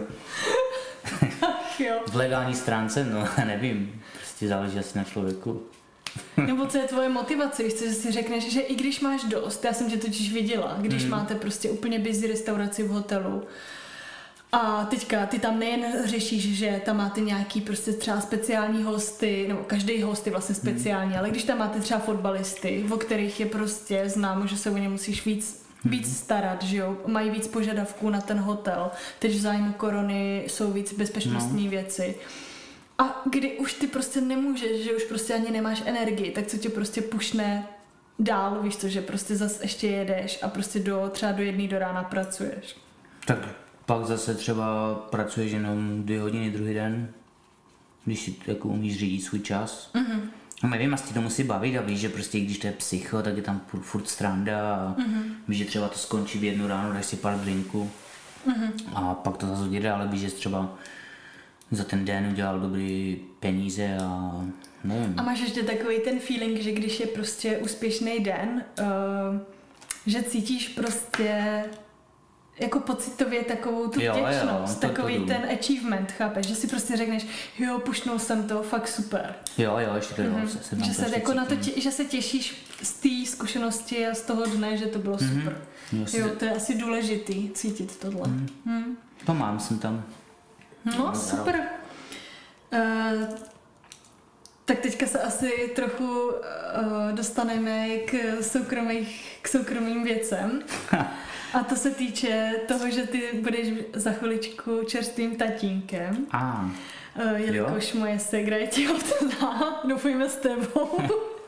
V legální stránce, no nevím, prostě záleží asi na člověku. Nebo co je tvoje motivace, víš co, že si řekneš, že i když máš dost, já jsem tě totiž viděla, když mm. máte prostě úplně busy restauraci v hotelu A teďka ty tam nejen řešíš, že tam máte nějaký prostě třeba speciální hosty, nebo každý host je vlastně speciální, hmm. ale když tam máte třeba fotbalisty, o kterých je prostě známo, že se o ně musíš víc, hmm. víc starat, že jo, mají víc požadavků na ten hotel, teď v zájmu korony jsou víc bezpečnostní no. věci. A kdy už ty prostě nemůžeš, že už prostě ani nemáš energii, tak co tě prostě pušne dál, víš co, že prostě zas ještě jedeš a prostě do, třeba do jedné do rána pracuješ. Tak pak zase třeba pracuješ jenom dvě hodiny druhý den, když si jako umíš řídit svůj čas. Mm-hmm. A nevím, jestli to musí bavit a víš, že prostě když to je psycho, tak je tam furt, furt stranda a mm-hmm. víš, že třeba to skončí v jednu ráno, dáš si pár drinků mm-hmm. a pak to zase odjede, ale víš, že třeba za ten den udělal dobrý peníze a nevím. A máš ještě takový ten feeling, že když je prostě úspěšný den, uh, že cítíš prostě jako pocitově takovou tu vděčnost, takový to, to ten achievement, chápeš, že si prostě řekneš, jo, pušnul jsem to, fakt super. Jo, jo, ještě to jo. Mm-hmm. Se, že, se jako na to tě, že se těšíš z té zkušenosti a z toho dne, že to bylo mm-hmm. super. Jo, jo, to je asi důležitý cítit tohle. Mm. Mm. To mám, jsem tam. No, super. Uh, tak teďka se asi trochu uh, dostaneme k, soukromých, k soukromým věcem. A to se týče toho, že ty budeš za chviličku čerstvým tatínkem. Ah. Uh, jelikož jo? Moje ségra je těhotná, doufujeme s tebou.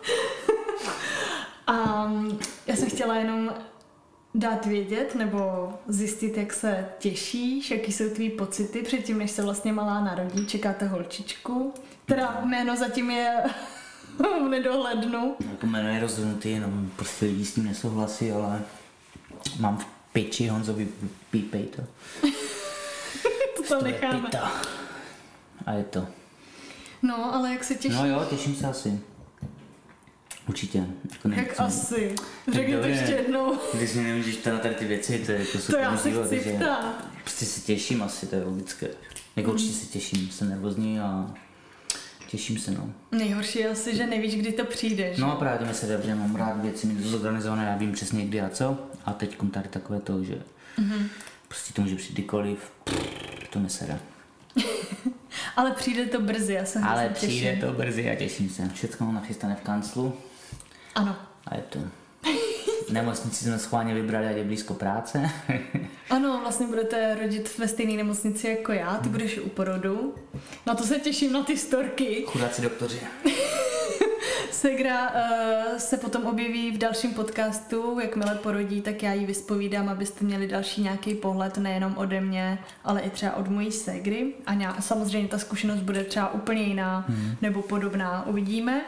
A já jsem chtěla jenom dát vědět nebo zjistit, jak se těšíš, jaký jsou tvý pocity předtím, než se vlastně malá narodí. Čekáte holčičku, která jméno zatím je v nedohlednu. Jako jméno je rozhodnutý, jenom prostě lidi s tím nesouhlasí, ale mám v piči, Honzovi, pípej to. To tam necháme. A je to. No, ale jak se těšíš? No jo, těším se asi. Určitě. Jako jak co... asi? Řekni to ještě jednou. Když mi nemůžeš ptát na tady ty věci, to je jako super. To já se chci ptát. Prostě se těším asi, to je logické. Jako určitě se těším, jsem nervózní a těším se, no. Nejhorší je asi, že nevíš, kdy to přijde, že? No právě mi se dobře, mám rád věci, mi to zorganizované, já vím přesně kdy a co. A teď tady takové to, že mm-hmm. prostě to může přijít kdykoliv, to mi se dá. Ale přijde to brzy, já se Ale přijde těším. to brzy a těším se. Všechno mám nachystané v kanclu. Ano. A je to. Nemocnici jsme schválně vybrali, ať je blízko práce. Ano, vlastně budete rodit ve stejné nemocnici jako já, ty budeš u porodu. Na to se těším, na ty storky. Chudáci doktoři. Segra uh, se potom objeví v dalším podcastu, jakmile porodí, tak já ji vyspovídám, abyste měli další nějaký pohled, nejenom ode mě, ale i třeba od mojí ségry. A nějak, samozřejmě ta zkušenost bude třeba úplně jiná hmm. nebo podobná, uvidíme.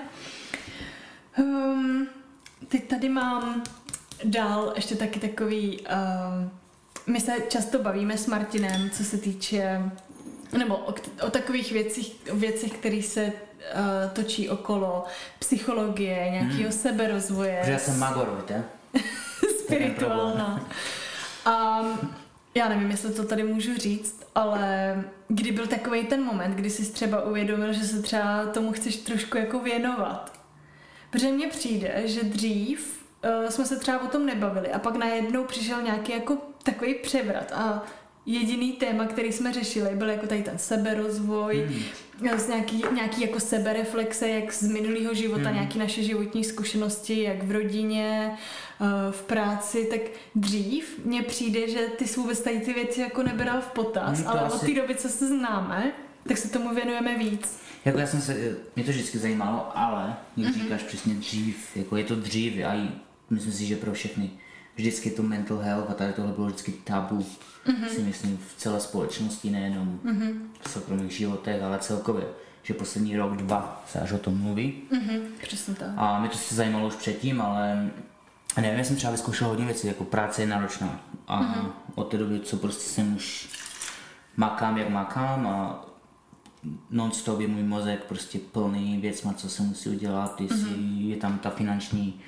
Um, teď tady mám dál ještě taky takový, uh, my se často bavíme s Martinem, co se týče, nebo o, o takových věcích, věcech, které se uh, točí okolo psychologie, nějakého hmm. seberozvoje. Protože já jsem magor, víte? Spirituálna. A já nevím, jestli to tady můžu říct, ale kdy byl takový ten moment, kdy jsi třeba uvědomil, že se třeba tomu chceš trošku jako věnovat. Protože mně přijde, že dřív uh, jsme se třeba o tom nebavili a pak najednou přišel nějaký jako takový převrat a jediný téma, který jsme řešili, byl jako tady ten seberozvoj, hmm. z nějaký, nějaký jako sebereflexe, jak z minulého života, hmm. nějaký naše životní zkušenosti, jak v rodině, v práci, tak dřív mně přijde, že ty jsi vůbec tady ty věci jako nebral v potaz, hmm, ale asi... od té doby, co se známe, tak se tomu věnujeme víc. Jako já jsem se, mě to vždycky zajímalo, ale jak mm-hmm. říkáš přesně dřív, jako je to dřív a i myslím si, že pro všechny vždycky to mental health a tady tohle bylo vždycky tabu, mm-hmm. si myslím v celé společnosti, nejenom mm-hmm. v soukromých životech, ale celkově, že poslední rok, dva se až o tom mluví. Mm-hmm. Přesně tak. A mě to se zajímalo už předtím, ale nevím, já jsem třeba vyzkoušel hodně věcí, jako práce je náročná a mm-hmm. od té doby, co prostě jsem už makám, jak makám a non-stop je můj mozek prostě plný věcma, co se musí udělat, jestli mm-hmm. je tam ta finanční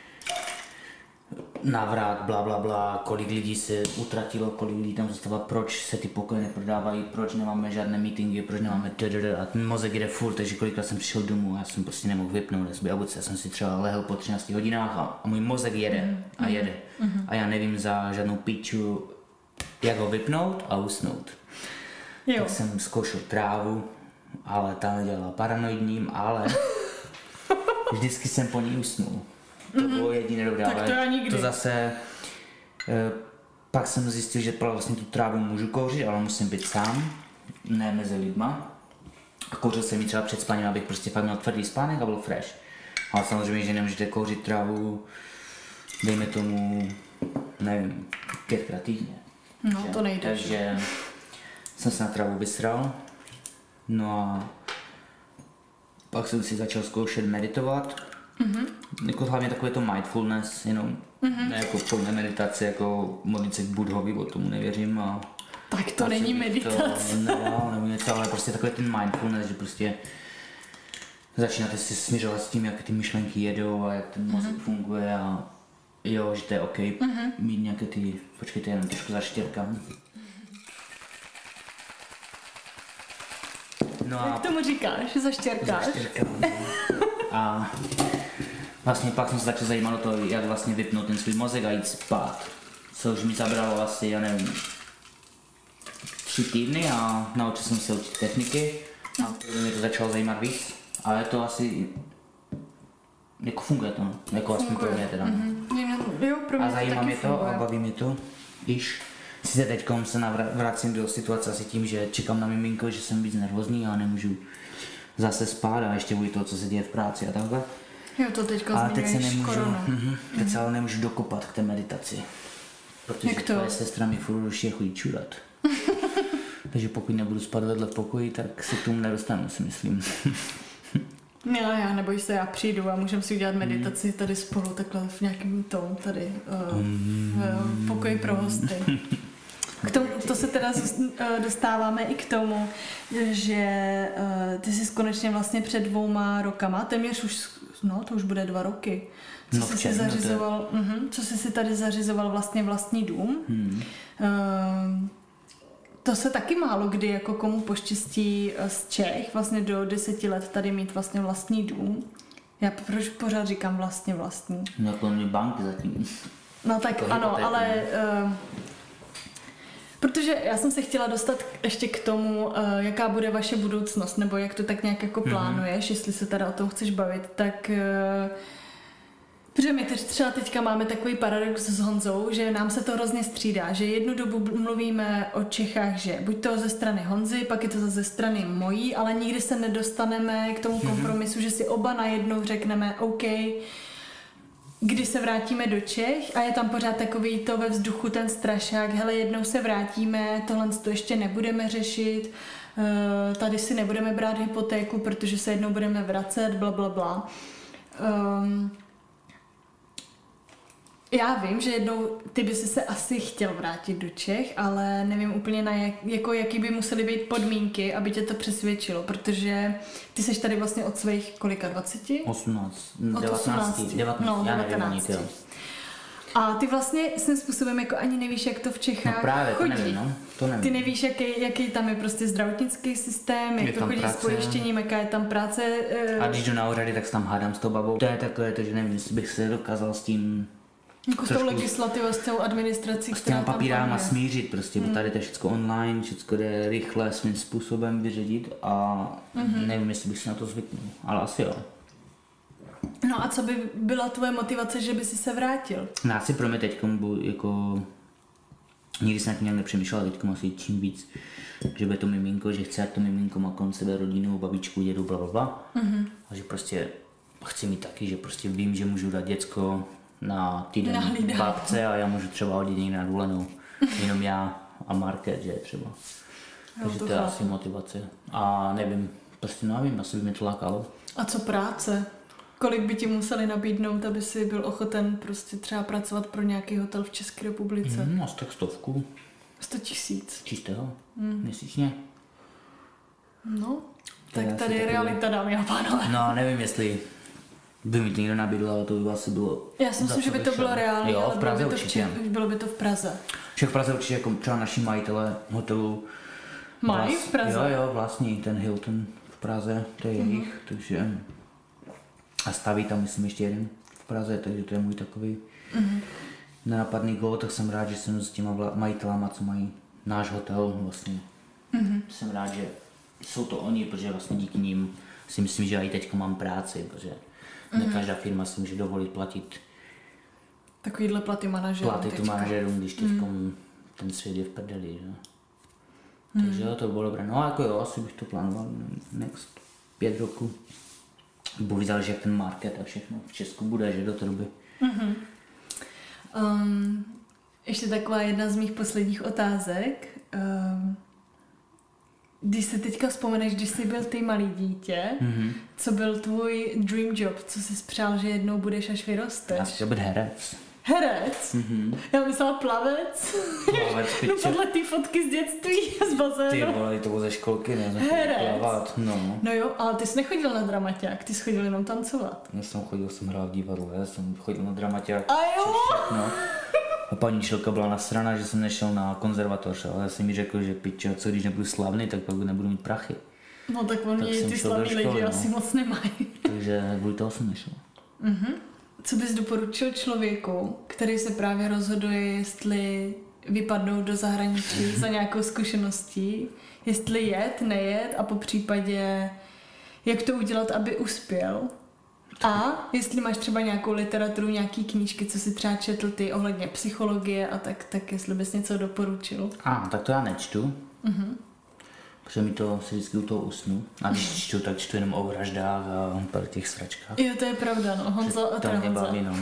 návrat, bla bla bla, kolik lidí se utratilo, kolik lidí tam zůstává, proč se ty pokoje neprodávají, proč nemáme žádné meetingy, proč nemáme tdd. A ten mozek jde furt, takže kolikrát jsem přišel domů a já jsem prostě nemohl vypnout, já jsem si třeba lehl po třinácti hodinách a, a můj mozek jede mm-hmm. a jede. Mm-hmm. A já nevím za žádnou píču, jak ho vypnout a usnout. Jo. Tak jsem zkoušel trávu, ale ta mě dělala paranoidním, ale vždycky jsem po ní usnul. To mm-hmm. bylo jediné dobré, tak to, já nikdy. to zase, e, pak jsem zjistil, že vlastně tu trávu můžu kouřit, ale musím být sám, ne mezi lidma. A kouřil jsem ji třeba před spáním, abych prostě fakt měl tvrdý spánek a byl fresh. Ale samozřejmě, že nemůžete kouřit trávu, dejme tomu, nevím, pětkrát týdně. No, že? to nejde. Takže jsem se na trávu vysral, no a pak jsem si začal zkoušet meditovat. Mm-hmm. Jako hlavně takové to mindfulness, jenom mm-hmm. ne jako plné meditace, jako modlit se k Budhovi, o tomu nevěřím. A tak to není meditace. To nedal, nebo něco, ale prostě takový ten mindfulness, že prostě začínáte si směřovat s tím, jak ty myšlenky jedou a jak ten mozek mm-hmm. funguje a jo, že to je OK mm-hmm. mít nějaké ty, počkejte, jenom trošku zaštěrkám. No a jak tomu říkáš? Zaštěrkáš? Zaštěrkám. A vlastně pak jsem se začal zajímat o to, jak vlastně vypnout ten svůj mozek a jít spát. Což mi zabralo asi, já nevím, tři týdny a naučil jsem se učit techniky a mě to začalo zajímat víc. Ale je to asi, jako funguje to, no. Jako aspoň pro mě teda. Mm-hmm. Jo, pro mě a zajímá mě to funguje. A baví mě to, iž. Sice teďkom se vracím do situace asi tím, že čekám na miminko, že jsem víc nervózní a nemůžu zase spát a ještě kvůli toho, co se děje v práci a takhle. Jo, to teďka ale teď se nemůžu, korona. mm-hmm, teď se ale nemůžu dokopat k té meditaci. Protože tvoje sestra mi furt ruší chodí čurat. Takže pokud nebudu spát vedle v pokoji, tak se k tomu nedostanu, si myslím. Já, já neboj se, já přijdu a můžeme si udělat meditaci tady spolu, takhle v nějakém tom tady uh, uh, pokoji pro hosty. K tomu, to se teda dostáváme i k tomu, že uh, ty jsi konečně vlastně před dvouma rokama, téměř už, no to už bude dva roky, co no, jsi si zařizoval, to... uh-huh, co jsi si tady zařizoval vlastně vlastní dům. Hmm. Uh, To se taky málo kdy jako komu poštěstí z Čech vlastně do deseti let tady mít vlastně vlastní dům. Já proč pořád říkám vlastně vlastní. No to mě banky zatím. No tak to ano, hypotéku. Ale uh, protože já jsem se chtěla dostat ještě k tomu, uh, jaká bude vaše budoucnost, nebo jak to tak nějak jako plánuješ, mm-hmm. jestli se teda o tom chceš bavit, tak uh, protože my teď třeba teďka máme takový paradox s Honzou, že nám se to hrozně střídá, že jednu dobu mluvíme o Čechách, že buď to ze strany Honzy, pak je to ze strany mojí, ale nikdy se nedostaneme k tomu kompromisu, že si oba najednou řekneme OK, kdy se vrátíme do Čech a je tam pořád takový to ve vzduchu ten strašák, hele jednou se vrátíme, tohle to ještě nebudeme řešit, tady si nebudeme brát hypotéku, protože se jednou budeme vracet, bla bla bla. Um, Já vím, že jednou ty by si se asi chtěl vrátit do Čech, ale nevím úplně na jak, jako jaký by musely být podmínky, aby tě to přesvědčilo, protože ty seš tady vlastně od svých kolika, dvaceti? osmnáct, devatenáct, devatenáct, no, já devatenáct. nevím, a ty vlastně svým způsobem jako ani nevíš, jak to v Čechách no právě, chodí. To nevím, no. To nevím. Ty nevíš, jaký, jaký tam je prostě zdravotnický systém, jak je to chodí práce. S pojištěním, jaká je tam práce. A když jdu na úřady, tak se tam hádám s tou babou. To je takové, takže nevím, jestli bych se dokázal s tím jako s tou legislativou, s tou administrací, s těma papírama smířit prostě, hmm. bo tady to je všechno online, všechno jde rychle svým způsobem vyředit a mm-hmm. nevím, jestli bych si na to zvyknul, ale asi jo. No a co by byla tvoje motivace, že by si se vrátil? No asi pro mě teďkom, jako nikdy jsem nějak nepřemýšlel, ale teďkom asi čím víc, že bude to miminko, že chce, ať to miminko má kolem sebe rodinu, babičku, dědu, blablabla. Mm-hmm. A že prostě chci mít taky, že prostě vím, že můžu dát děcko na týden babce a já můžu třeba hodit někde na dovolenou. Jenom já a Market, že třeba. Jo, takže to, to je asi motivace. A nevím, prostě nevím, asi by mě to lákalo. A co práce? Kolik by ti museli nabídnout, aby si byl ochoten prostě třeba pracovat pro nějaký hotel v České republice? Mm, asi tak stovku. Sto tisíc. Čistého? Mm. Měsíčně? No, tak tady je realita, dámy a pánové. No, nevím, jestli by mi to někdo nabídl, ale to by asi bylo... Já si myslím, že by to bylo reálné, jo, ale v Praze bylo by, to určitě. v, bylo by to v Praze. Však v Praze určitě, jako třeba naši majitele hotelu... Mají v Praze? Jo, jo, vlastní ten Hilton v Praze, to je jejich, mm-hmm. takže... A staví tam, myslím, ještě jeden v Praze, takže to je můj takový... Mm-hmm. nenapadný go, tak jsem rád, že jsem s těma majitelama, co mají náš hotel vlastně. Mm-hmm. Jsem rád, že jsou to oni, protože vlastně díky nim si myslím, že i teďka mám práci, protože mm-hmm. ne každá firma si může dovolit platit takovýhle platy manažerům. Platy tu manažerům, když teď mm. ten svět je v prdeli, že? Mm. Takže jo, to bylo dobré. No jako jo, asi bych to plánoval next pět roku. Bůh záleží, jak ten market a všechno v Česku bude, že do té doby. Mm-hmm. Um, ještě taková jedna z mých posledních otázek. Um, když se teďka vzpomeneš, když jsi byl ty malý dítě, mm-hmm. co byl tvůj dream job, co jsi spřál, že jednou budeš, až vyrosteš? Já chtěl být herec. Herec? Mm-hmm. Já myslela plavec. Plavec, no podle té fotky z dětství, z bazénu. Ty vole, to bylo ze školky, ne? Herec. Plavat, no. No jo, ale ty jsi nechodil na dramaťák, ty jsi chodil jenom tancovat. Já jsem chodil, jsem hrál v divadle, já jsem chodil na dramaťák. A jo? No. A paní Šelka byla nasraná, že jsem nešel na konzervatoř, ale já jsem mi řekl, že pičo, co když nebudu slavný, tak pak nebudu mít prachy. No tak oni ty slavní lidi no. asi moc nemají. Takže kvůli toho jsem nešel. Mhm. Co bys doporučil člověku, který se právě rozhoduje, jestli vypadnout do zahraničí za nějakou zkušeností, jestli jet, nejet a po případě jak to udělat, aby uspěl? A jestli máš třeba nějakou literaturu, nějaký knížky, co si třeba četl ty ohledně psychologie a tak, tak jestli bys něco doporučil. A, tak to já nečtu. Uh-huh. Protože mi to si vždycky u toho usnu. A když čtu, tak čtu jenom o vraždách a o těch sračkách. Jo, to je pravda, no. Honza a to mě baví, no.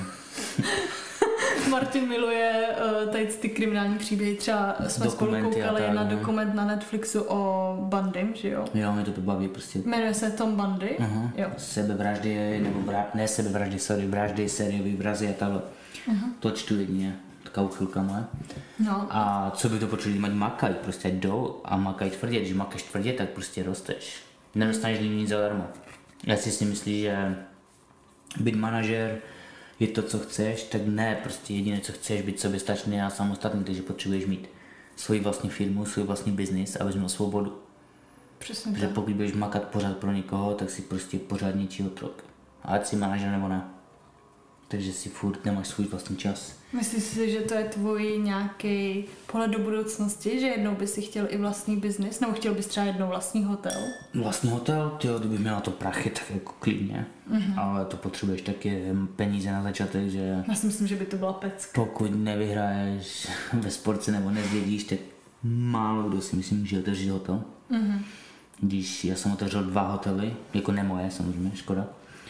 Martin miluje uh, tady ty kriminální příběhy, třeba jsme spolu koukali tak, na dokument na Netflixu o Bundym, že jo? Jo, mě to baví prostě. Jmenuje se Tom Bundy? Uh-huh. Jo. Sebevraždy, nebo vra... ne sebevraždy, sorry, vraždy, sériový vrazy a takhle. Uh-huh. To čtu jedině, taková uchylka moje. No. A co by to počuli, mať makaj, prostě jdou a makaj tvrdě, když makáš tvrdě, tak prostě rosteš. Nedostaneš nic zadarmo. Já si si myslím, že být manažer je to, co chceš, tak ne, prostě jediné, co chceš, být soběstačný a samostatný, takže potřebuješ mít svoji vlastní firmu, svůj vlastní biznis, abys měl svobodu. Přesně Protože tak. pokud budeš makat pořád pro někoho, tak si prostě pořád něčí otrok. Ať si manažer nebo ne. Takže si furt nemáš svůj vlastní čas. Myslíš si, že to je tvůj nějaký pohled do budoucnosti, že jednou bys si chtěl i vlastní biznis, nebo chtěl bys třeba jednou vlastní hotel? Vlastní hotel? Tyjo, kdybych měla to prachy, tak jako klidně. Mm-hmm. Ale to potřebuješ taky peníze na začátek, že... Já si myslím, že by to byla pecka. Pokud nevyhraješ ve sportce nebo nezvědíš, tak málo kdo si myslím, že otevřít hotel. Mm-hmm. Když já jsem otevřel dva hotely, jako ne moje samozřejmě, škoda.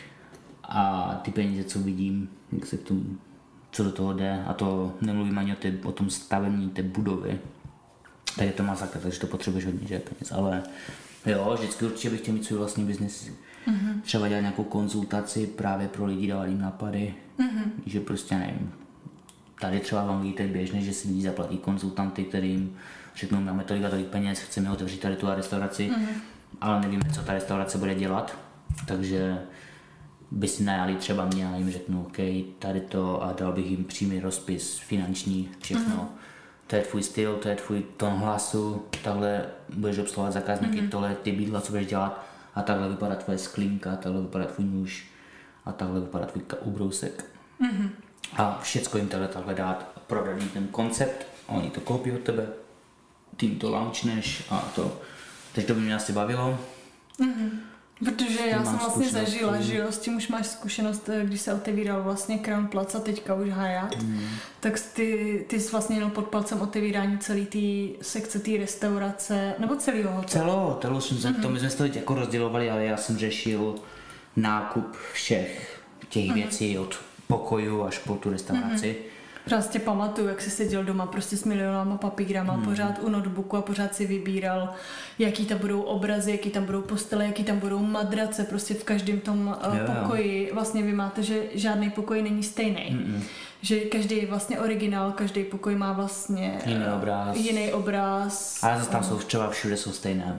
A ty peníze, co vidím, jak se k tomu, co do toho jde, a to nemluvím ani o, té, o tom stavení té budovy, tak je to masakra, takže to potřebuješ hodně, že peněz, ale jo, vždycky určitě bych chtěl mít svůj vlastní biznis, mm-hmm. třeba dělat nějakou konzultaci právě pro lidi, dávat jim nápady, mm-hmm. že prostě nevím, tady třeba v Anglii to je běžné, že si lidi zaplatí konzultanty, kterým řeknou, máme tolik a tolik peněz, chceme otevřít tady tu restauraci, mm-hmm. ale nevíme, co ta restaurace bude dělat, takže by si najali třeba mě a jim řeknu, OK, tady to a dal bych jim přímý rozpis, finanční, všechno. Mm-hmm. To je tvůj styl, to je tvůj tón hlasu, takhle budeš obsluhovat zákazníky, mm-hmm. tohle ty bydla, co budeš dělat a takhle vypadá tvoje sklinka, takhle vypadá tvůj nůž a takhle vypadá tvůj ubrousek. Mm-hmm. A všecko jim takhle, takhle dát a prodat jim ten koncept a oni to koupí od tebe, ty jim to launchneš a to. Takže to by mě asi bavilo. Mm-hmm. Protože já jsem vlastně zažila, že jo, s tím už máš zkušenost, když se otevíral vlastně Crown Plaza, teďka už Hyatt, mm. tak ty, ty jsi vlastně měl pod palcem otevírání celý té sekce té restaurace, nebo celého hotelu? Celého hotelu, jsem mm-hmm. to my jsme to teď jako rozdělovali, ale já jsem řešil nákup všech těch mm-hmm. věcí od pokoju až po tu restauraci. Mm-hmm. Prostě pamatuju, jak jsi seděl doma prostě s milionama papírama, hmm. pořád u notebooku a pořád si vybíral, jaký tam budou obrazy, jaký tam budou postele, jaký tam budou madrace, prostě v každém tom uh, jo, pokoji. Jo. Vlastně vy máte, že žádný pokoj není stejný. Hmm. Že každý je vlastně originál, každý pokoj má vlastně jiný obraz. Jiný obraz. Ale zase tam jsou třeba všude jsou stejné.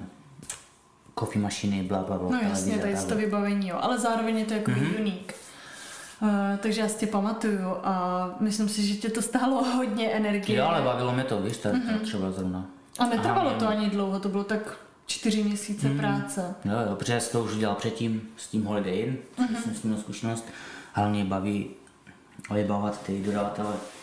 Coffee mašiny, bla, bla, bla. No jasně, to je to vybavení, jo. Ale zároveň je to jako mm-hmm. unik. Uh, takže já si tě pamatuju a myslím si, že tě to stálo hodně energie. Jo, ale bavilo mě to, víš, tak mm-hmm. třeba zrovna. A netrvalo Aha, to ani dlouho, to bylo tak čtyři měsíce mm. práce. Jo, jo, protože já jsem to už dělal předtím s tím Holiday Inn, mm-hmm. jsem s tím měl zkušenost, ale mě baví vybavovat ty dodavatele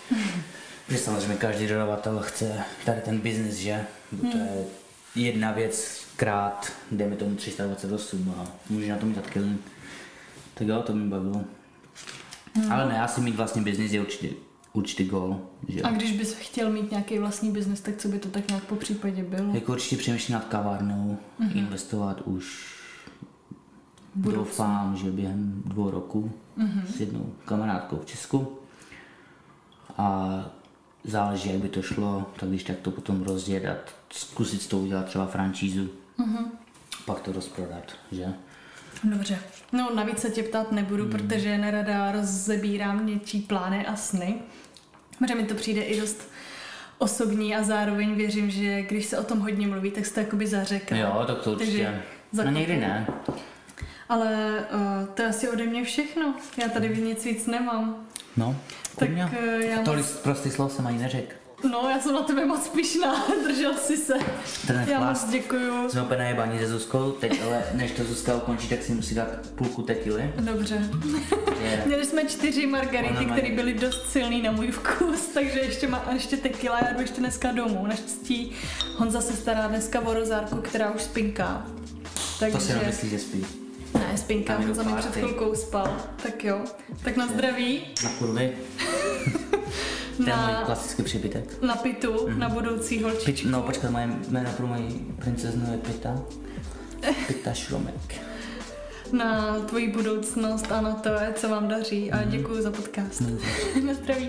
Že samozřejmě každý dodavatel chce tady ten biznis, že? To je jedna věc krát, dejme tomu tři sta dvacet osm a může na tom mít killing. Tak jo, to mi bavilo. Hmm. Ale ne, asi mít vlastní biznis je určitě, určitě goal. Že? A když bys chtěl mít nějaký vlastní biznis, tak co by to tak nějak po případě bylo? Jako určitě přemýšlím nad kavárnou, mm-hmm. investovat už Budoucí. Doufám, že během dvou roků mm-hmm. s jednou kamarádkou v Česku. A záleží, jak by to šlo, tak když tak to potom rozjet a zkusit s tou udělat třeba franšízu. Mm-hmm. Pak to rozprodat, že? Dobře. No navíc se tě ptát nebudu, mm. protože nerada rozebírám něčí plány a sny. Protože mi to přijde i dost osobní a zároveň věřím, že když se o tom hodně mluví, tak se to jakoby zařekne. Jo, tak to určitě. No někdy ne. Ale uh, to je asi ode mě všechno. Já tady nic víc nemám. No, tak uh, já tolik moc... prostý slov jsem ani neřekl. No, já jsem na tebe moc pyšná, držel si se. Trnef já moc děkuju. Jsme úplně najebaní se Zuzkou, teď ale než to Zuzka ukončí, tak si musí dát půlku tekily. Dobře. Yeah. Měli jsme čtyři margarity, má... které byly dost silný na můj vkus, takže ještě, má, ještě tekila, já jdu ještě dneska domů. Naštěstí Honza se stará dneska o rozárku, která už spinká. Takže... To si nemyslí, že spí. Ne, spinká, Honza mi před chvilkou spal. Tak jo, tak na zdraví. Na kurvy. To je můj klasický přípitek. Na pitu, mm-hmm. na budoucí holčičku. Pič, no počkat, moje jméno pro moji princeznu je Pita. Pita Šromek. Na tvoji budoucnost a na to, co vám daří. A děkuji za podcast. Mm-hmm. Na zdraví.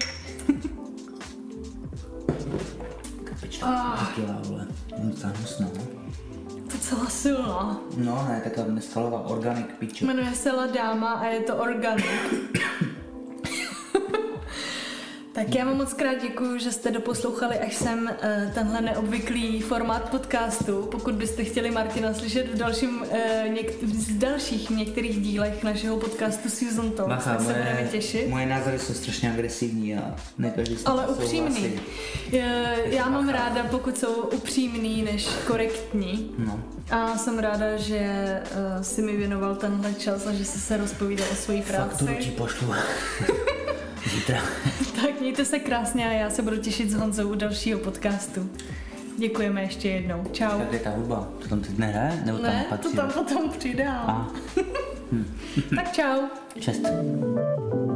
Kapička, oh. Takyla, vole. To je hnusná. To je celá silná. No, ne, taková neskalová organic piče. Jmenuje se La Dáma a je to organic. Tak já vám moc krát děkuju, že jste doposlouchali až sem uh, tenhle neobvyklý formát podcastu. Pokud byste chtěli Martina slyšet v dalším, uh, něk- z dalších některých dílech našeho podcastu Season Talk, Bacha, tak se moje, budeme těšit. Moje názory jsou strašně agresivní a ne každý s tím ale upřímný. Uh, já mám ráda, pokud jsou upřímný než korektní. No. A jsem ráda, že uh, si mi věnoval tenhle čas a že jsi se rozpovídal o svojí práci. Fakturu ti pošlu. Zítra. Tak mějte se krásně a já se budu těšit s Honzou u dalšího podcastu. Děkujeme ještě jednou. Čau. Tak je ta hudba? To tam teď nehraje? Nebo tam ne, patří? to tam potom přidám. A. Hm. Tak čau. Čest.